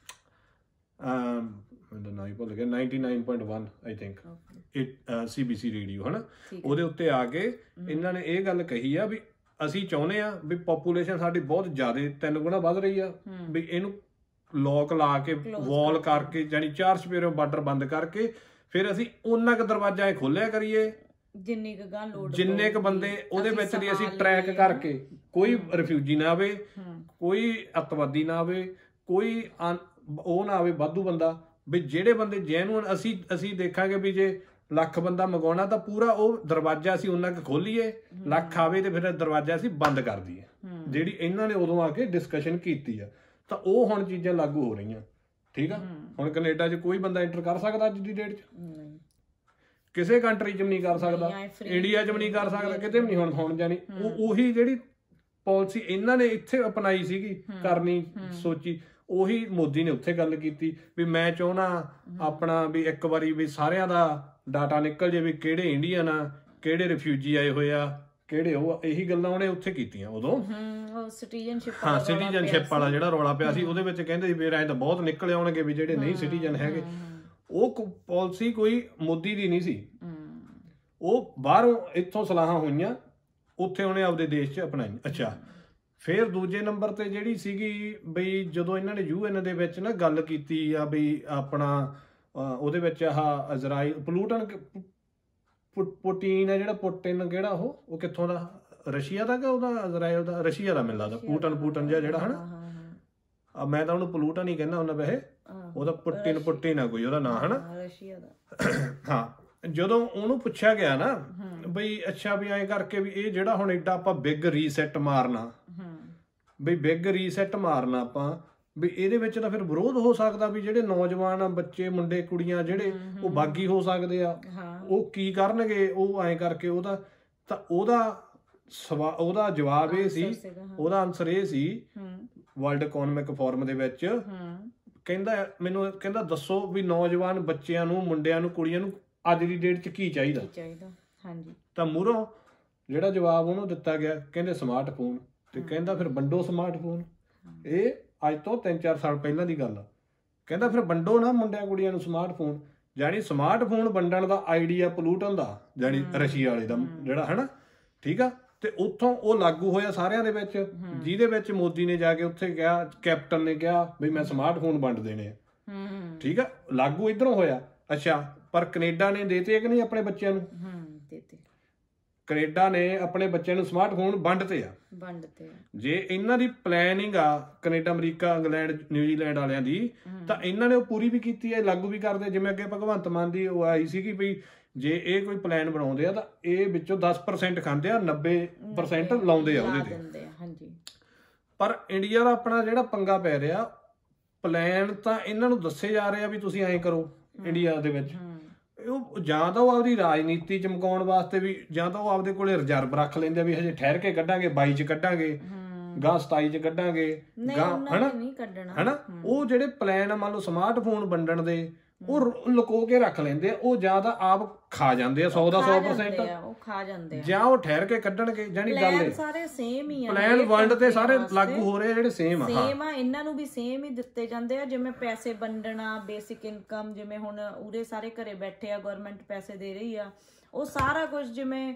ਮੈਨੂੰ ਨਾ ਹੀ ਭੁੱਲ ਗਿਆ ninety nine point one I think CBC radio ਹੈ ਨਾ, ਉਹਦੇ ਉੱਤੇ ਆ ਕੇ ਇਹਨਾਂ ਨੇ ਇਹ ਗੱਲ ਕਹੀ ਆ ਵੀ ਅਸੀਂ ਚਾਹੁੰਦੇ ਆ ਵੀ ਪਾਪੂਲੇਸ਼ਨ ਸਾਡੀ ਬਹੁਤ ਜ਼ਿਆਦਾ ਤਿੰਨ ਗੁਣਾ ਵੱਧ ਰਹੀ ਆ, ਵੀ ਇਹਨੂੰ ਲੋਕ ਲਾ ਕੇ ਵਾਲ ਕਰਕੇ ਜਾਨੀ ਚਾਰ ਸਪੇਰੋਂ ਬਾਰਡਰ ਬੰਦ ਕਰਕੇ ਫਿਰ ਅਸੀਂ ਉਹਨਾਂ ਕੁ ਦਰਵਾਜ਼ਾ ਖੋਲਿਆ ਕਰੀਏ ਜਿੰਨੇ ਕੁ ਗਾਂ ਲੋੜ ਜਿੰਨੇ ਕੁ ਬੰਦੇ ਉਹਦੇ ਵਿੱਚ ਦੀ ਅਸੀਂ ਟਰੈਕ ਕਰਕੇ, ਕੋਈ ਰਿਫਿਊਜੀ ਨਾ ਆਵੇ, ਕੋਈ ਅੱਤਵਾਦੀ ਨਾ ਆਵੇ, ਕੋਈ ਉਹ ਨਾ ਆਵੇ ਵਾਧੂ ਬੰਦਾ, ਵੀ ਜਿਹੜੇ ਬੰਦੇ ਜੈਨੂਅਨ ਅਸੀਂ ਅਸੀਂ ਦੇਖਾਂਗੇ ਵੀ ਜੇ ਲੱਖ ਬੰਦਾ ਮੰਗਾਉਣਾ ਤਾਂ ਪੂਰਾ ਉਹ ਦਰਵਾਜ਼ਾ ਅਸੀਂ ਉਹਨਾਂ ਕੁ ਖੋਲੀਏ, ਲੱਖ ਆਵੇ ਤੇ ਫਿਰ ਦਰਵਾਜ਼ਾ ਅਸੀਂ ਬੰਦ ਕਰ ਦਈਏ। ਜਿਹੜੀ ਇਹਨਾਂ ਨੇ ਉਦੋਂ ਆ ਕੇ ਡਿਸਕਸ਼ਨ ਕੀਤੀ ਆ, ਤਾਂ ਉਹ ਹੁਣ ਚੀਜ਼ਾਂ ਲਾਗੂ ਹੋ ਰਹੀਆਂ। ਠੀਕ ਆ, ਹੁਣ ਕੈਨੇਡਾ 'ਚ ਕੋਈ ਬੰਦਾ ਐਂਟਰ ਕਰ ਸਕਦਾ ਅੱਜ ਦੀ ਡੇਟ 'ਚ, ਕਿਸੇ ਕੰਟਰੀ 'ਚ ਵੀ ਨਹੀਂ ਕਰ ਸਕਦਾ, ਇੰਡੀਆ 'ਚ ਵੀ ਨਹੀਂ ਕਰ ਸਕਦਾ, ਕਿਤੇ ਵੀ ਨਹੀਂ ਹੁਣ ਹੁਣ ਜਾਣੀ ਉਹ ਉਹੀ ਜਿਹੜੀ ਪਾਲਿਸੀ ਇਹਨਾਂ ਨੇ ਇੱਥੇ ਅਪਣਾਈ ਸੀਗੀ ਕਰਨੀ ਸੋਚੀ, ਉਹੀ ਮੋਦੀ ਨੇ ਉੱਥੇ ਗੱਲ ਕੀਤੀ ਵੀ ਮੈਂ ਚਾਹੁੰਦਾ ਆਪਣਾ ਵੀ ਇੱਕ ਵਾਰੀ ਵੀ ਸਾਰਿਆਂ ਦਾ ਡਾਟਾ ਨਿਕਲ ਜੇ ਵੀ ਕਿਹੜੇ ਇੰਡੀਅਨ ਆ, ਕਿਹੜੇ ਰਿਫਿਊਜੀ ਆਏ ਹੋਏ ਆ, ਕਿਹੜੇ ਉਹ, ਇਹੀ ਗੱਲਾਂ ਉਹਨੇ ਉੱਥੇ ਕੀਤੀਆਂ ਉਦੋਂ। ਸਿਟੀਜ਼ਨਸ਼ਿਪ ਹਾਂ ਸਿਟੀਜ਼ਨਸ਼ਿਪ ਵਾਲਾ ਜਿਹੜਾ ਰੌਲਾ ਪਿਆ ਸੀ ਉਹਦੇ ਵਿੱਚ ਕਹਿੰਦੇ ਸੀ ਫਿਰ ਐਂ ਤਾਂ ਬਹੁਤ ਨਿਕਲ ਆਉਣਗੇ ਵੀ ਜਿਹੜੇ ਨਹੀਂ ਸਿਟੀਜ਼ਨ ਹੈਗੇ। ਉਹ ਪਾਲਿਸੀ ਕੋਈ ਮੋਦੀ ਦੀ ਨਹੀਂ ਸੀ, ਉਹ ਬਾਹਰੋਂ ਇੱਥੋਂ ਸਲਾਹਾਂ ਹੋਈਆਂ, ਉੱਥੇ ਉਹਨੇ ਆਪਦੇ ਦੇਸ਼ 'ਚ ਅਪਣਾਈ। ਅੱਛਾ, ਫਿਰ ਦੂਜੇ ਨੰਬਰ ਤੇ ਜਿਹੜੀ ਸੀਗੀ ਬਈ ਜਦੋਂ ਇਹਨਾਂ ਨੇ ਯੂਐਨ ਦੇ ਵਿੱਚ ਨਾ ਗੱਲ ਕੀਤੀ ਆ ਬਈ ਆਪਣਾ ਉਹਦੇ ਵਿੱਚ ਆਹ ਇਜ਼ਰਾਈਲ ਪੋਲੂਟਨ ਪੁਟੀਨ ਹੈ ਜਿਹੜਾ, ਪੁਟਿਨ ਕਿਹੜਾ ਉਹ ਉਹ ਕਿੱਥੋਂ ਦਾ, ਰਸ਼ੀਆ ਦਾ ਕਿ ਉਹਦਾ ਇਜ਼ਰਾਈਲ ਦਾ, ਰਸ਼ੀਆ ਦਾ ਮੈਨੂੰ ਲੱਗਦਾ, ਪੂਟਨ ਪੂਟਨ ਜਿਹਾ ਜਿਹੜਾ ਹਨਾ, ਮੈਂ ਤਾਂ ਉਹਨੂੰ ਪੋਲੂਟਨ ਹੀ ਕਹਿੰਦਾ ਹੁੰਦਾ ਵੈਸੇ, ਉਹਦਾ ਪੁਟਿਨ ਪੁਟਿਨ ਆ ਕੋਈ ਉਹਦਾ ਨਾਂ ਹਨਾ, ਰਸ਼ੀਆ ਦਾ। ਹਾਂ, ਜਦੋਂ ਉਹਨੂੰ ਪੁੱਛਿਆ ਗਿਆ ਨਾ ਬਈ ਅੱਛਾ ਵੀ ਐਂ ਕਰਕੇ ਵੀ ਇਹ ਜਿਹੜਾ ਹੁਣ ਏਡਾ ਆਪਾਂ ਬਿਗ ਰੀਸੈਟ ਮਾਰਨਾ, ਬਈ ਬਿਗ ਰੀਸੈਟ ਮਾਰਨਾ ਆਪਾਂ, ਵੀ ਇਹਦੇ ਵਿੱਚ ਤਾਂ ਫਿਰ ਵਿਰੋਧ ਹੋ ਸਕਦਾ, ਵੀ ਜਿਹੜੇ ਨੌਜਵਾਨ ਬੱਚੇ ਮੁੰਡੇ ਕੁੜੀਆਂ ਜਿਹੜੇ ਉਹ ਬਾਗੀ ਹੋ ਸਕਦੇ ਆ, ਉਹ ਕੀ ਕਰਨਗੇ, ਉਹ ਐਂ ਕਰਕੇ ਉਹਦਾ ਤਾਂ ਉਹਦਾ ਸਵਾ ਉਹਦਾ ਜਵਾਬ ਇਹ ਸੀ, ਉਹਦਾ ਆਨਸਰ ਇਹ ਸੀ ਵਰਲਡ ਇਕਨੋਮਿਕ ਫੋਰਮ ਦੇ ਵਿੱਚ, ਕਹਿੰਦਾ ਮੈਨੂੰ ਕਹਿੰਦਾ ਦੱਸੋ ਵੀ ਨੌਜਵਾਨ ਬੱਚਿਆਂ ਨੂੰ, ਮੁੰਡਿਆਂ ਨੂੰ, ਕੁੜੀਆਂ ਨੂੰ ਅੱਜ ਦੀ ਡੇਟ 'ਚ ਕੀ ਚਾਹੀਦਾ, ਹਾਂਜੀ, ਤਾਂ ਮੂਹਰੋਂ ਜਿਹੜਾ ਜਵਾਬ ਉਹਨੂੰ ਦਿੱਤਾ ਗਿਆ ਕਹਿੰਦੇ ਸਮਾਰਟਫੋਨ, ਤੇ ਕਹਿੰਦਾ ਫਿਰ ਵੰਡੋ ਸਮਾਰਟਫੋਨ। ਇਹ ਅੱਜ ਤੋਂ ਤਿੰਨ ਚਾਰ ਸਾਲ ਪਹਿਲਾਂ ਦੀ ਗੱਲ ਆ। ਕਹਿੰਦਾ ਫਿਰ ਵੰਡੋ ਨਾ ਮੁੰਡਿਆਂ ਕੁੜੀਆਂ ਨੂੰ ਸਮਾਰਟਫੋਨ, ਜਾਣੀ ਸਮਾਰਟਫੋਨ ਵੰਡਣ ਦਾ ਆਈਡੀਆ ਪੋਲੂਟਨ ਦਾ, ਜਾਣੀ ਰਸ਼ੀਆ ਵਾਲੇ ਦਾ ਜਿਹੜਾ ਹਨਾ, ਠੀਕ ਆ, ਤੇ ਉੱਥੋਂ ਉਹ ਲਾਗੂ ਹੋਇਆ ਸਾਰਿਆਂ ਦੇ ਵਿੱਚ, ਜਿਹਦੇ ਵਿੱਚ ਮੋਦੀ ਨੇ ਜਾ ਕੇ ਉੱਥੇ ਕਿਹਾ, ਕੈਪਟਨ ਨੇ ਕਿਹਾ ਵੀ ਮੈਂ ਸਮਾਰਟਫੋਨ ਵੰਡ ਦੇਣੇ ਆ, ਠੀਕ ਆ, ਲਾਗੂ ਇੱਧਰੋਂ ਹੋਇਆ। ਅੱਛਾ, ਪਰ ਕੈਨੇਡਾ ਨੇ ਦੇਤੇ ਕਿ ਨਹੀਂ ਆਪਣੇ ਬੱਚਿਆਂ ਨੂੰ, ਕੈਨੇਡਾ ਨੇ ਆਪਣੇ ਬੱਚਿਆਂ ਨੂੰ ਸਮਾਰਟਫੋਨ ਵੰਡਤੇ ਆ, ਵੰਡਤੇ ਆ। ਜੇ ਇਹਨਾਂ ਦੀ ਪਲੈਨਿੰਗ ਆ ਕੈਨੇਡਾ, ਅਮਰੀਕਾ, ਇੰਗਲੈਂਡ, ਨਿਊਜ਼ੀਲੈਂਡ ਵਾਲਿਆਂ ਦੀ, ਤਾਂ ਇਹਨਾਂ ਨੇ ਉਹ ਪੂਰੀ ਵੀ ਕੀਤੀ ਹੈ, ਲਾਗੂ ਵੀ ਕਰਦੇ। ਜਿਵੇਂ ਅੱਗੇ ਭਗਵੰਤ ਮਾਨ ਦੀ ਉਹ ਆਈ ਸੀਗੀ ਵੀ ਜੇ ਇਹ ਕੋਈ ਪਲਾਨ ਬਣਾਉਂਦੇ ਆ ਤਾਂ ਇਹ ਵਿੱਚੋਂ ਦਸ ਪਰਸੈਂਟ ਖਾਂਦੇ ਆ, ਨੱਬੇ ਪਰਸੈਂਟ ਲਾਉਂਦੇ ਆ ਉਹਦੇ ਤੇ। ਪਰ ਇੰਡੀਆ ਦਾ ਆਪਣਾ ਜਿਹੜਾ ਪੰਗਾ ਪੈ ਰਿਹਾ, ਪਲਾਨ ਤਾਂ ਇਹਨਾਂ ਨੂੰ ਦੱਸੇ ਜਾ ਰਹੇ ਆ ਵੀ ਤੁਸੀਂ ਐਂ ਕਰੋ ਇੰਡੀਆ ਦੇ ਵਿੱਚ, ਉਹ ਜਾਂ ਤਾਂ ਉਹ ਆਪਦੀ ਰਾਜਨੀਤੀ ਚਮਕਾਉਣ ਵਾਸਤੇ ਵੀ, ਜਾਂ ਤਾਂ ਉਹ ਆਪਦੇ ਕੋਲੇ ਰਿਜ਼ਰਵ ਰੱਖ ਲੈਂਦੇ ਵੀ ਹਜੇ ਠਹਿਰ ਕੇ ਕੱਢਾਂਗੇ, ਬਾਈ ਚ ਕੱਢਾਂਗੇ, ਗਾਂ ਸਤਾਈ ਚ ਕੱਢਾਂਗੇ, ਗਾਂ ਹਨਾ ਹਨਾ ਉਹ ਜਿਹੜੇ ਪਲਾਨ ਆ ਮੰਨ ਲਓ ਸਮਾਰਟਫੋਨ ਵੰਡਣ ਦੇ, ਉਹ ਲੁਕੋ ਕੇ ਰੱਖ ਲੈਂਦੇ ਆ, ਉਹ ਜਾਂ ਤਾਂ ਆਪ ਖਾ ਜਾਂਦੇ ਆ ਸੌ ਦਾ ਸੌ ਪਰਸੈਂਟ, ਉਹ ਖਾ ਜਾਂਦੇ ਆ, ਜਾਂ ਉਹ ਠਹਿਰ ਕੇ ਕੱਢਣਗੇ। ਜਾਨੀ ਗੱਲ ਸਾਰੇ ਸੇਮ ਹੀ ਆ, ਪਲਾਨ ਵਰਲਡ ਤੇ ਸਾਰੇ ਲਾਗੂ ਹੋ ਰਹੇ ਜਿਹੜੇ ਸੇਮ ਆ, ਸੇਮ ਆ, ਇਹਨਾਂ ਨੂੰ ਵੀ ਸੇਮ ਹੀ ਦਿੱਤੇ ਜਾਂਦੇ ਆ। ਜਿਵੇਂ ਪੈਸੇ ਵੰਡਣਾ, ਬੇਸਿਕ ਇਨਕਮ, ਜਿਵੇਂ ਹੁਣ ਉਰੇ ਸਾਰੇ ਘਰੇ ਬੈਠੇ ਆ, ਗਵਰਨਮੈਂਟ ਪੈਸੇ ਦੇ ਰਹੀ ਆ, ਉਹ ਸਾਰਾ ਕੁਝ ਜਿਵੇਂ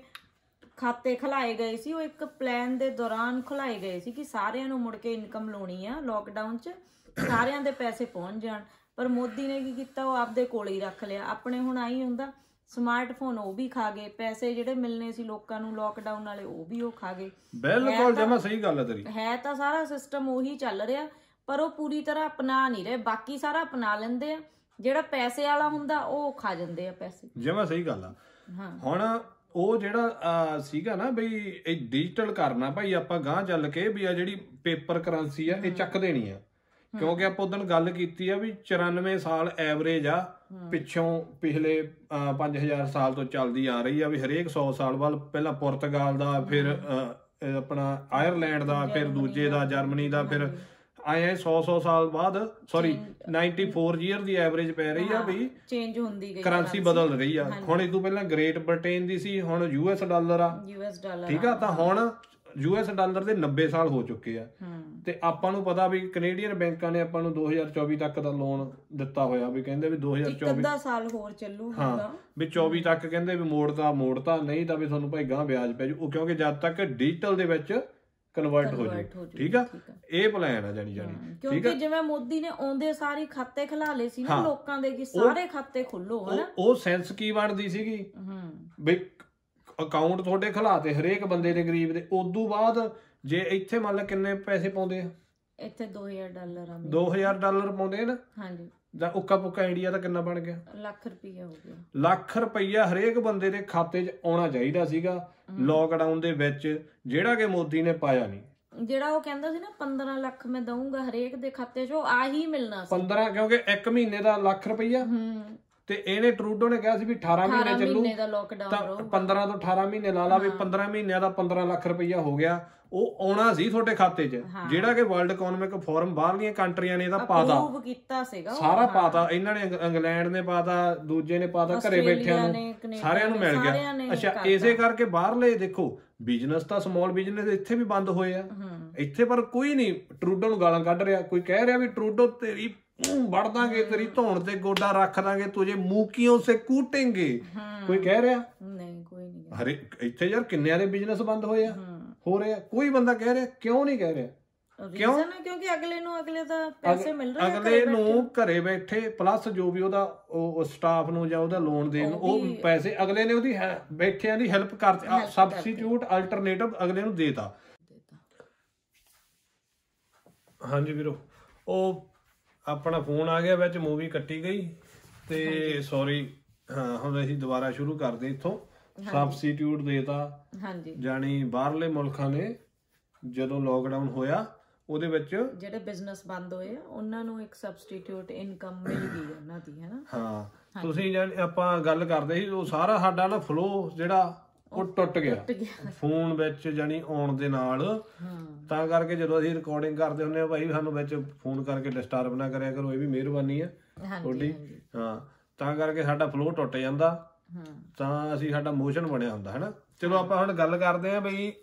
ਖਾਤੇ ਖੁਲਾਏ ਗਏ ਸੀ, ਉਹ ਇੱਕ ਪਲਾਨ ਦੇ ਦੌਰਾਨ ਖੁਲਾਏ ਗਏ ਸੀ ਕਿ ਸਾਰਿਆਂ ਨੂੰ ਮੁੜ ਕੇ ਇਨਕਮ ਲਾਉਣੀ ਆ ਲੋਕਡਾਊਨ 'ਚ, ਸਾਰਿਆਂ ਦੇ ਪੈਸੇ ਪਹੁੰਚ ਜਾਣ। ਪਰ ਮੋਦੀ ਨੇ ਕੀ ਕੀਤਾ, ਉਹ ਆਪਦੇ ਕੋਲ ਹੀ ਰੱਖ ਲਿਆ ਆਪਣੇ। ਹੁਣ ਆਈ ਹੁੰਦਾ ਸਮਾਰਟਫੋਨ, ਉਹ ਵੀ ਖਾ ਗਏ, ਪੈਸੇ ਜਿਹੜੇ ਮਿਲਣੇ ਸੀ ਲੋਕਾਂ ਨੂੰ ਲੋਕਡਾਊਨ ਵਾਲੇ, ਉਹ ਵੀ ਉਹ ਖਾ ਗਏ। ਬਿਲਕੁਲ ਜਮਾ ਸਹੀ ਗੱਲ ਹੈ ਤੇਰੀ, ਹੈ ਤਾਂ ਸਾਰਾ ਸਿਸਟਮ ਉਹੀ ਚੱਲ ਰਿਹਾ, ਪਰ ਉਹ ਪੂਰੀ ਤਰ੍ਹਾਂ ਅਪਣਾ ਨਹੀਂ ਰਹੇ। ਬਾਕੀ ਸਾਰਾ ਅਪਣਾ ਲੈਂਦੇ ਆ, ਜਿਹੜਾ ਪੈਸੇ ਵਾਲਾ ਹੁੰਦਾ ਉਹ ਖਾ ਜਾਂਦੇ ਆ ਪੈਸੇ। ਜਮਾ ਸਹੀ ਗੱਲ ਆ। ਹੁਣ ਉਹ ਜਿਹੜਾ ਸੀਗਾ ਨਾ ਬਈ ਇਹ ਡਿਜੀਟਲ ਕਰਨਾ ਭਾਈ ਆਪਾਂ ਗਾਂਹ ਚੱਲ ਕੇ, ਵੀ ਆ ਜਿਹੜੀ ਪੇਪਰ ਕਰੰਸੀ ਆ ਇਹ ਚੱਕ ਦੇਣੀ ਆ, ਕਿਉਂਕਿ ਆਪਾਂ ਉਦੋਂ ਗੱਲ ਕੀਤੀ ਆ ਵੀ ਚੁਰਾਨਵੇਂ ਸਾਲ ਐਵਰੇਜ ਆ ਪਿੱਛੋਂ, ਪਿਛਲੇ ਪੰਜ ਹਜ਼ਾਰ ਸਾਲ ਤੋਂ ਚੱਲਦੀ ਆ ਰਹੀ ਆ ਵੀ ਹਰੇਕ ਸੌ ਸਾਲ ਬਾਅਦ ਪਹਿਲਾਂ ਪੁਰਤਗਾਲ ਦਾ, ਫਿਰ ਆਪਣਾ ਆਇਰਲੈਂਡ ਦਾ, ਫਿਰ ਦੂਜੇ ਦਾ ਜਰਮਨੀ ਦਾ, ਫਿਰ ਆਏ ਸੌ ਸੌ ਸਾਲ ਬਾਅਦ ਸੌਰੀ ਨਾਈਨਟੀ ਫੋਰ ਈਅਰ ਦੀ ਐਵਰੇਜ ਪੈ ਰਹੀ ਆ ਵੀ ਚੇਂਜ ਹੁੰਦੀ ਗਈ, ਕਰੰਸੀ ਬਦਲ ਰਹੀ ਆ। ਹੁਣ ਇਹ ਤੋਂ ਪਹਿਲਾਂ ਗ੍ਰੇਟ ਬ੍ਰਿਟੇਨ ਦੀ ਸੀ, ਹੁਣ ਯੂਐਸ ਡਾਲਰ ਆ, ਠੀਕ ਆ, ਤਾਂ ਹੁਣ ਯੂਐਸ ਡਾਲਰ ਦੇ ਨੱਬੇ ਸਾਲ ਹੋ ਚੁੱਕੇ ਆ। ਤੇ ਆਪਾਂ ਨੂੰ ਪਤਾ ਵੀ ਕੈਨੇਡੀਅਨ ਬੈਂਕਾਂ ਨੇ ਆਪਾਂ ਨੂੰ ਦੋ ਹਜ਼ਾਰ ਚੌਵੀ ਤੱਕ ਦਾ ਲੋਨ ਦਿੱਤਾ ਹੋਇਆ, ਵੀ ਕਹਿੰਦੇ ਵੀ ਦੋ ਹਜ਼ਾਰ ਚੌਵੀ ਸਾਲ ਹੋਰ ਚੱਲੂ, ਹਾਂ ਵੀ ਚੌਵੀ ਤੱਕ ਕਹਿੰਦੇ ਵੀ ਮੋੜਦਾ ਮੋੜਤਾ, ਨਹੀਂ ਤਾਂ ਵੀ ਤੁਹਾਨੂੰ ਭਾਈ ਗਾਂ ਵਿਆਜ ਪੈ ਜੂ, ਉਹ ਕਿਉਂਕਿ ਜਦ ਤੱਕ ਡਿਜੀਟਲ ਦੇ ਵਿੱਚ ਕਨਵਰਟ ਹੋ ਜਾਊ, ਠੀਕ ਆ, ਇਹ ਪਲਾਨ ਆ ਜਾਨੀ ਜਾਨੀ, ਕਿਉਂਕਿ ਜਿਵੇਂ ਮੋਦੀ ਨੇ ਆਉਂਦੇ ਸਾਰੇ ਖਾਤੇ ਖੁਲਾ ਲਏ ਸੀ ਨਾ ਲੋਕਾਂ ਦੇ, ਕਿ ਸਾਰੇ ਖਾਤੇ ਖੁੱਲੋ, ਹਨਾ, ਉਹ ਸੈਂਸ ਕੀ ਬਣਦੀ ਸੀਗੀ ਵੀ ਅਕਾਊਂਟ ਤੁਹਾਡੇ ਖੁਲਾਤੇ ਹਰੇਕ ਬੰਦੇ ਦੇ, ਗਰੀਬ ਦੇ। ਉਦੋਂ ਬਾਅਦ ਜੇ ਇੱਥੇ ਮੰਨ ਲਾ ਕਿੰਨੇ ਪੈਸੇ ਪਾਉਂਦੇ ਆ, ਇੱਥੇ ਦੋ ਹਜ਼ਾਰ ਡਾਲਰ ਆ, ਦੋ ਹਜ਼ਾਰ ਡਾਲਰ ਪਾਉਂਦੇ ਨਾ, ਹਾਂਜੀ, ਜਾਂ ਉੱਕਾ ਪੁੱਕਾ ਇੰਡੀਆ ਦਾ ਕਿੰਨਾ ਬਣ ਗਿਆ, ਲੱਖ ਰੁਪਈਆ ਹੋ ਗਿਆ। ਲੱਖ ਰੁਪਈਆ ਹਰੇਕ ਬੰਦੇ ਦੇ ਖਾਤੇ 'ਚ ਆਉਣਾ ਚਾਹੀਦਾ ਸੀਗਾ ਲੋਕਡਾਊਨ ਦੇ ਵਿੱਚ, ਜਿਹੜਾ ਕਿ ਮੋਦੀ ਨੇ ਪਾਇਆ ਨਹੀਂ। ਜਿਹੜਾ ਉਹ ਕਹਿੰਦਾ ਸੀ ਨਾ ਪੰਦਰਾਂ ਲੱਖ ਮੈਂ ਦਊਂਗਾ ਹਰੇਕ ਦੇ ਖਾਤੇ 'ਚ, ਉਹ ਆਹੀ ਮਿਲਣਾ ਸੀ ਪੰਦਰਾਂ, ਕਿਉਂਕਿ ਇੱਕ ਮਹੀਨੇ ਦਾ ਲੱਖ ਰੁਪਈਆ, ਤੇ ਇਹਨੇ ਟਰੂਡੋ ਨੇ ਕਿਹਾ ਸੀ ਵੀ ਅਠਾਰਾਂ ਮਹੀਨੇ ਚੱਲੂ, ਤਾਂ ਪੰਦਰਾਂ ਤੋਂ ਅਠਾਰਾਂ ਮਹੀਨੇ ਲਾ ਲਾ ਵੀ ਪੰਦਰਾਂ ਮਹੀਨਿਆਂ ਦਾ ਪੰਦਰਾਂ ਲੱਖ ਰੁਪਈਆ ਹੋ ਗਿਆ, ਉਹ ਆਉਣਾ ਸੀ ਤੁਹਾਡੇ ਖਾਤੇ 'ਚ, ਜਿਹੜਾ ਕਿ ਵਰਲਡ ਇਕਨੋਮਿਕ ਫੋਰਮ ਬਾਹਰਲੀਆਂ ਕੰਟਰੀਆਂ ਨੇ ਇਹਦਾ ਪਾਤਾ ਕੀਤਾ ਸੀਗਾ, ਸਾਰਾ ਪਾਤਾ, ਇਹਨਾਂ ਨੇ ਇੰਗਲੈਂਡ ਨੇ ਪਾਤਾ, ਦੂਜੇ ਨੇ ਪਾਤਾ, ਘਰੇ ਬੈਠਿਆਂ ਨੂੰ ਸਾਰਿਆਂ ਨੂੰ ਮਿਲ ਗਿਆ। ਅੱਛਾ, ਇਸੇ ਕਰਕੇ ਬਾਹਰਲੇ ਦੇਖੋ ਬਿਜ਼ਨਸ ਤਾਂ ਸਮਾਲ ਬਿਜ਼ਨਸ ਇੱਥੇ ਵੀ ਬੰਦ ਹੋਏ ਆ ਇੱਥੇ, ਪਰ ਕੋਈ ਨਹੀਂ ਟਰੂਡੋ ਨੂੰ ਗਾਲਾਂ ਕੱਢ ਰਿਹਾ, ਕੋਈ ਕਹਿ ਰਿਹਾ ਵੀ ਟਰੂਡੋ ਤੇਰੀ ਵੜ ਦਾਂਗੇ, ਤੇਰੀ ਧੌਣ ਤੇ ਗੋਡਾ ਰੱਖ ਦਾਂਗੇ, ਤੁਝੇ ਮੂਕੀਓਂ ਸੇ ਕੂਟेंगे, ਕੋਈ ਕਹਿ ਰਿਹਾ ਨਹੀਂ, ਕੋਈ ਨਹੀਂ। ਹਰੇ ਇੱਥੇ ਯਾਰ ਕਿੰਨਿਆਂ ਦੇ ਬਿਜ਼ਨਸ ਬੰਦ ਹੋਏ ਆ, ਹੋ ਰਿਹਾ, ਕੋਈ ਬੰਦਾ ਕਹਿ ਰਿਹਾ, ਕਿਉਂ ਨਹੀਂ ਕਹਿ ਰਿਹਾ? ਰੀਜ਼ਨ ਹੈ ਕਿਉਂਕਿ ਅਗਲੇ ਨੂੰ ਅਗਲੇ ਦਾ ਪੈਸੇ ਮਿਲ ਰਹੇ ਅਗਲੇ ਨੂੰ ਘਰੇ ਬੈਠੇ ਪਲੱਸ ਜੋ ਵੀ ਉਹਦਾ ਉਹ ਸਟਾਫ ਨੂੰ ਜਾਂ ਉਹਦਾ ਲੋਨ ਦੇਣ ਨੂੰ ਉਹ ਪੈਸੇ ਅਗਲੇ ਨੇ ਉਹਦੀ ਬੈਠਿਆਂ ਦੀ ਹੈਲਪ ਕਰ ਸਬਸਟੀਟਿਊਟ ਅਲਟਰਨੇਟਿਵ ਅਗਲੇ ਨੂੰ ਦੇਤਾ। ਹਾਂਜੀ ਵੀਰੋ, ਉਹ ਆਪਣਾ ਫੋਨ ਆ ਗਿਆ ਵਿੱਚ, ਮੂਵੀ ਕੱਟੀ ਗਈ ਤੇ ਸੌਰੀ। ਹਾਂ ਹੁਣ ਅਸੀਂ ਦੁਬਾਰਾ ਸ਼ੁਰੂ ਕਰਦੇ ਇੱਥੋਂ। ਸਬਸਟੀਟਿਊਟ ਦੇਤਾ, ਹਾਂਜੀ, ਜਾਨੀ ਬਾਹਰਲੇ ਮੁਲਕਾਂ ਨੇ ਜਦੋਂ ਲੋਕਡਾਊਨ ਹੋਇਆ ਉਹਦੇ ਵਿੱਚ ਜਿਹੜੇ ਬਿਜ਼ਨਸ ਬੰਦ ਹੋਏ ਉਹਨਾਂ ਨੂੰ ਇੱਕ ਸਬਸਟੀਟਿਊਟ ਇਨਕਮ ਮਿਲ ਗਈ ਉਹਨਾਂ ਦੀ, ਹੈ ਨਾ। ਹਾਂ ਤੁਸੀਂ ਜਾਨੀ ਆਪਾਂ ਗੱਲ ਕਰਦੇ ਸੀ, ਉਹ ਸਾਰਾ ਸਾਡਾ ਨਾ ਫਲੋ ਜਿਹੜਾ ਉਹ ਟੁੱਟ ਗਿਆ ਫੋਨ ਵਿੱਚ ਜਾਨੀ ਆਉਣ ਦੇ ਨਾਲ। ਤਾਂ ਕਰਕੇ ਜਦੋਂ ਅਸੀਂ ਰਿਕਾਰਡਿੰਗ ਕਰਦੇ ਹੁੰਦੇ ਆ ਭਾਈ ਸਾਨੂੰ ਵਿੱਚ ਫੋਨ ਕਰਕੇ ਡਿਸਟਰਬ ਨਾ ਕਰਿਆ ਕਰੋ, ਇਹ ਵੀ ਮਿਹਰਬਾਨੀ ਆ ਤੁਹਾਡੀ। ਹਾਂ ਤਾਂ ਕਰਕੇ ਸਾਡਾ ਫਲੋ ਟੁੱਟ ਜਾਂਦਾ, ਤਾਂ ਅਸੀਂ ਸਾਡਾ ਮੋਸ਼ਨ ਬਣਿਆ ਹੁੰਦਾ, ਹਨਾ। ਚਲੋ ਆਪਾਂ ਹੁਣ ਗੱਲ ਕਰਦੇ ਆ ਬਈ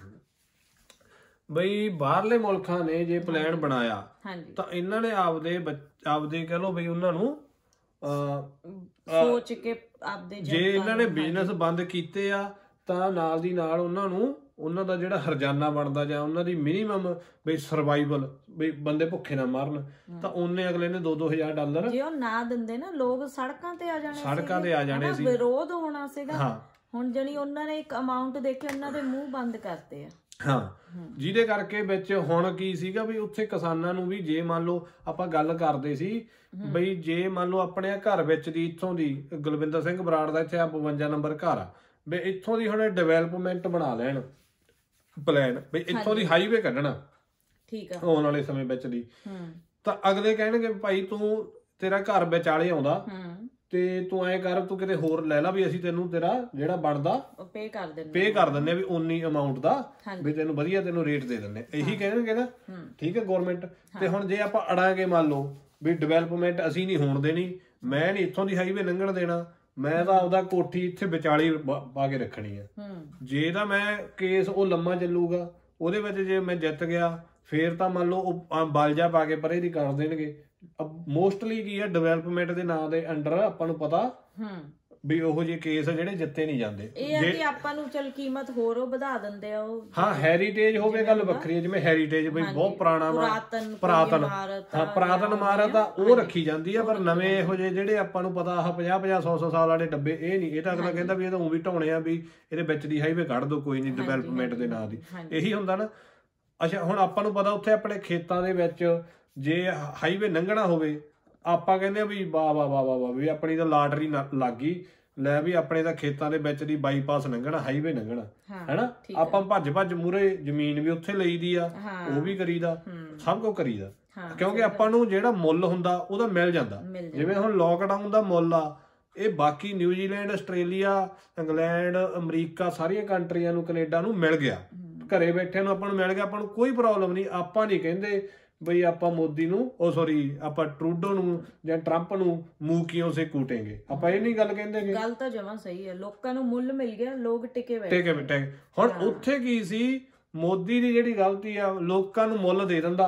ਬਈ ਬਾਹਰਲੇ ਮੁਲਕਾਂ ਨੇ ਜੇ ਪਲਾਨ ਬਣਾਇਆ ਤਾਂ ਇਹਨਾਂ ਨੇ ਆਪਦੇ ਆਪਦੇ ਕਹਿ ਲਓ ਬਈ ਉਹਨਾਂ ਨੂੰ ਸੋਚ ਕੇ ਆਪਦੇ ਜੇ ਇਹਨਾਂ ਨੇ ਬਿਜ਼ਨਸ ਬੰਦ ਕੀਤੇ ਆ ਤਾਂ ਨਾਲ ਦੀ ਨਾਲ ਉਹਨਾਂ ਨੂੰ ਉਹਨਾਂ ਦਾ ਜਿਹੜਾ ਹਰਜਾਨਾ ਬਣਦਾ ਜਾਂ ਉਹਨਾਂ ਦੀ ਮਿਨੀਮਮ ਬਈ ਸਰਵਾਈਵਲ ਬਈ ਬੰਦੇ ਭੁੱਖੇ ਨਾ ਮਰਨ, ਤਾਂ ਉਹਨੇ ਅਗਲੇ ਨੇ ਦੋ ਦੋ ਹਜ਼ਾਰ ਡਾਲਰ ਜੇ ਉਹ ਨਾ ਦਿੰਦੇ ਨਾ ਲੋਕ ਸੜਕਾਂ ਤੇ ਆ ਜਾਣੇ, ਸੜਕਾਂ ਤੇ ਆ ਜਾਣੇ ਸੀ, ਵਿਰੋਧ ਹੋਣਾ ਸੀਗਾ। ਹੁਣ ਜਣੀ ਉਹਨਾਂ ਨੇ ਇੱਕ ਅਮਾਉਂਟ ਦੇ ਕੇ ਉਹਨਾਂ ਦੇ ਮੂੰਹ ਬੰਦ ਕਰਤੇ ਆ। ਹਾਂ ਜਿਹਦੇ ਕਰਕੇ ਵਿੱਚ ਹੁਣ ਕੀ ਸੀਗਾ ਵੀ ਉੱਥੇ ਕਿਸਾਨਾਂ ਨੂੰ ਵੀ ਜੇ ਮੰਨ ਲਓ ਆਪਾਂ ਗੱਲ ਕਰਦੇ ਸੀ ਬਈ ਜੇ ਮੰਨ ਲਓ ਆਪਣੇ ਘਰ ਵਿੱਚ ਦੀ ਇੱਥੋਂ ਦੀ ਗੁਲਵਿੰਦਰ ਸਿੰਘ ਬਰਾੜ ਦਾ ਇੱਥੇ ਆ ਬਵੰਜਾ ਨੰਬਰ ਘਰ ਆ ਵੀ ਇੱਥੋਂ ਦੀ ਹੁਣ ਡਿਵੈਲਪਮੈਂਟ ਬਣਾ ਲੈਣ ਪਲਾਨ ਵੀ ਇੱਥੋਂ ਦੀ ਹਾਈਵੇ ਕੱਢਣਾ, ਠੀਕ ਆ, ਆਉਣ ਵਾਲੇ ਸਮੇਂ ਵਿੱਚ ਦੀ, ਤਾਂ ਅਗਲੇ ਕਹਿਣਗੇ ਭਾਈ ਤੂੰ ਤੇਰਾ ਘਰ ਵਿਚਾਲੇ ਆਉਂਦਾ ਤੇ ਤੂੰ ਐ ਕਰ ਤੂੰ ਕਿਤੇ ਹੋਰ ਲੈ ਲਾ ਵੀ ਅਸੀਂ ਤੈਨੂੰ ਤੇਰਾ ਜਿਹੜਾ ਬਣਦਾ ਪੇ ਕਰ ਦਿੰਦੇ ਪੇ ਕਰ ਦਿੰਦੇ ਵੀ ਉਨੀ ਅਮਾਉਂਟ ਦਾ ਵੀ ਤੈਨੂੰ ਵਧੀਆ ਤੈਨੂੰ ਰੇਟ ਦੇ ਦਿੰਦੇ, ਇਹੀ ਕਹਿਣਗੇ ਨਾ। ਠੀਕ ਹੈ ਗੌਰਮੈਂਟ। ਤੇ ਹੁਣ ਜੇ ਆਪਾਂ ਅੜਾਂਗੇ ਮੰਨ ਲਓ ਵੀ ਡਿਵੈਲਪਮੈਂਟ ਅਸੀਂ ਨਹੀਂ ਹੋਣ ਦੇਣੀ, ਮੈਂ ਨਹੀਂ ਇੱਥੋਂ ਦੀ ਹਾਈਵੇ ਲੰਘਣ ਦੇਣਾ, ਮੈਂ ਤਾਂ ਆਪਦਾ ਕੋਠੀ ਇੱਥੇ ਵਿਚਾਲੀ ਪਾ ਕੇ ਰੱਖਣੀ ਆ, ਜੇ ਤਾਂ ਮੈਂ ਕੇਸ ਉਹ ਲੰਮਾ ਚੱਲੂਗਾ ਉਹਦੇ ਵਿੱਚ ਜੇ ਮੈਂ ਜਿੱਤ ਗਿਆ ਫੇਰ ਤਾਂ ਮੰਨ ਲਓ ਉਹ ਬਲਜਾ ਪਾ ਕੇ ਪਰੇ ਦੀ ਕਰ ਦੇਣਗੇ। ਮੋਸਟਲੀ ਕੀ ਆ ਡਿਵੈਲਪਮੈਂਟ ਦੇ ਨਾਂ ਦੇ ਅੰਡਰ ਆਪਾਂ ਨੂੰ ਪਤਾ ਵੀ ਉਹੋ ਜਿਹੇ ਕੇਸ ਜਿਹੜੇ ਜਿੱਤੇ ਨਹੀਂ ਜਾਂਦੇ। ਇਹ ਆ ਕਿ ਆਪਾਂ ਨੂੰ ਚਲ ਕੀਮਤ ਹੋਰ ਉਹ ਵਧਾ ਦਿੰਦੇ ਆ ਉਹ। ਹਾਂ ਹੈਰੀਟੇਜ ਹੋਵੇ ਗੱਲ ਵੱਖਰੀ ਹੈ, ਜਿਵੇਂ ਹੈਰੀਟੇਜ ਬਈ ਬਹੁਤ ਪੁਰਾਣਾ ਪੁਰਾਤਨ ਹਾਂ ਪੁਰਾਤਨ ਇਮਾਰਤ ਆ ਉਹ ਰੱਖੀ ਜਾਂਦੀ ਆ, ਪਰ ਨਵੇਂ ਇਹੋ ਜਿਹੇ ਜਿਹੜੇ ਆਪਾਂ ਨੂੰ ਪਤਾ ਆਹ ਪੰਜਾਹ ਪੰਜਾਹ ਸੌ ਸੌ ਸਾਲ ਵਾਲੇ ਡੱਬੇ ਇਹ ਨਹੀਂ, ਇਹ ਤਾਂ ਅਗਲਾ ਕਹਿੰਦਾ ਵੀ ਇਹ ਤਾਂ ਉਹ ਵੀ ਢਾਉਣੇ ਆ ਵੀ ਇਹਦੇ ਵਿੱਚ ਦੀ ਹਾਈਵੇ ਕੱਢ ਦੋ ਕੋਈ ਨਹੀਂ ਡਿਵੈਲਪਮੈਂਟ ਦੇ ਨਾਂ ਦੀ, ਇਹੀ ਹੁੰਦਾ ਨਾ। ਅੱਛਾ ਹੁਣ ਆਪਾਂ ਨੂੰ ਪਤਾ ਉੱਥੇ ਆਪਣੇ ਖੇਤਾਂ ਦੇ ਵਿੱਚ ਜੇ ਹਾਈਵੇ ਲੰਘਣਾ ਹੋਵੇ ਆਪਾਂ ਕਹਿੰਦੇ ਆ ਵੀ ਵਾਹ ਵਾਹ ਵਾਹ ਵਾਹ ਵੀ ਆਪਣੀ ਤਾਂ ਲਾਟਰੀ ਲੱਗ ਗਈ, ਲੈ ਵੀ ਆਪਣੇ ਤਾਂ ਖੇਤਾਂ ਦੇ ਵਿੱਚ ਦੀ ਬਾਈਪਾਸ ਲੰਘਣਾ ਹਾਈਵੇ ਲੰਘਣਾ, ਹੈਨਾ। ਆਪਾਂ ਭੱਜ ਭੱਜ ਮੂਰੇ ਜ਼ਮੀਨ ਵੀ ਉੱਥੇ ਲਈਦੀ ਆ, ਉਹ ਵੀ ਕਰੀਦਾ, ਸਭ ਕੁਝ ਕਰੀਦਾ, ਕਿਉਂਕਿ ਆਪਾਂ ਨੂੰ ਜਿਹੜਾ ਮੁੱਲ ਹੁੰਦਾ ਉਹਦਾ ਮਿਲ ਜਾਂਦਾ। ਜਿਵੇਂ ਹੁਣ ਲੋਕਡਾਊਨ ਦਾ ਮੁੱਲ ਆ ਇਹ ਬਾਕੀ ਨਿਊਜ਼ੀਲੈਂਡ, ਆਸਟ੍ਰੇਲੀਆ, ਇੰਗਲੈਂਡ, ਅਮਰੀਕਾ ਸਾਰੀਆਂ ਕੰਟਰੀਆਂ ਨੂੰ, ਕੈਨੇਡਾ ਨੂੰ ਮਿਲ ਗਿਆ, ਘਰੇ ਬੈਠੇ ਨੂੰ ਆਪਾਂ ਨੂੰ ਮਿਲ ਗਿਆ, ਆਪਾਂ ਨੂੰ ਕੋਈ ਪ੍ਰੋਬਲਮ ਨਹੀਂ। ਆਪਾਂ ਨਹੀਂ ਕਹਿੰਦੇ ਬਈ ਆਪਾਂ ਮੋਦੀ ਨੂੰ ਉਹ ਸੌਰੀ ਆਪਾਂ ਟਰੂਡੋ ਨੂੰ ਜਾਂ ਟਰੰਪ ਨੂੰ ਮੂੰਹ ਸੇ ਕੂਟेंगे, ਆਪਾਂ ਇਹ ਨਹੀਂ ਗੱਲ ਕਹਿੰਦੇ। ਗੱਲ ਤਾਂ ਜਮਾਂ ਸਹੀ ਹੈ, ਲੋਕਾਂ ਨੂੰ ਮੁੱਲ ਮਿਲ ਗਿਆ, ਲੋਕ ਟਿਕੇ ਬੈਠੇ ਟਿਕੇ ਬੈਠੇ। ਹੁਣ ਉੱਥੇ ਕੀ ਸੀ, ਮੋਦੀ ਦੀ ਜਿਹੜੀ ਗਲਤੀ ਆ ਲੋਕਾਂ ਨੂੰ ਮੁੱਲ ਦੇ ਦਿੰਦਾ,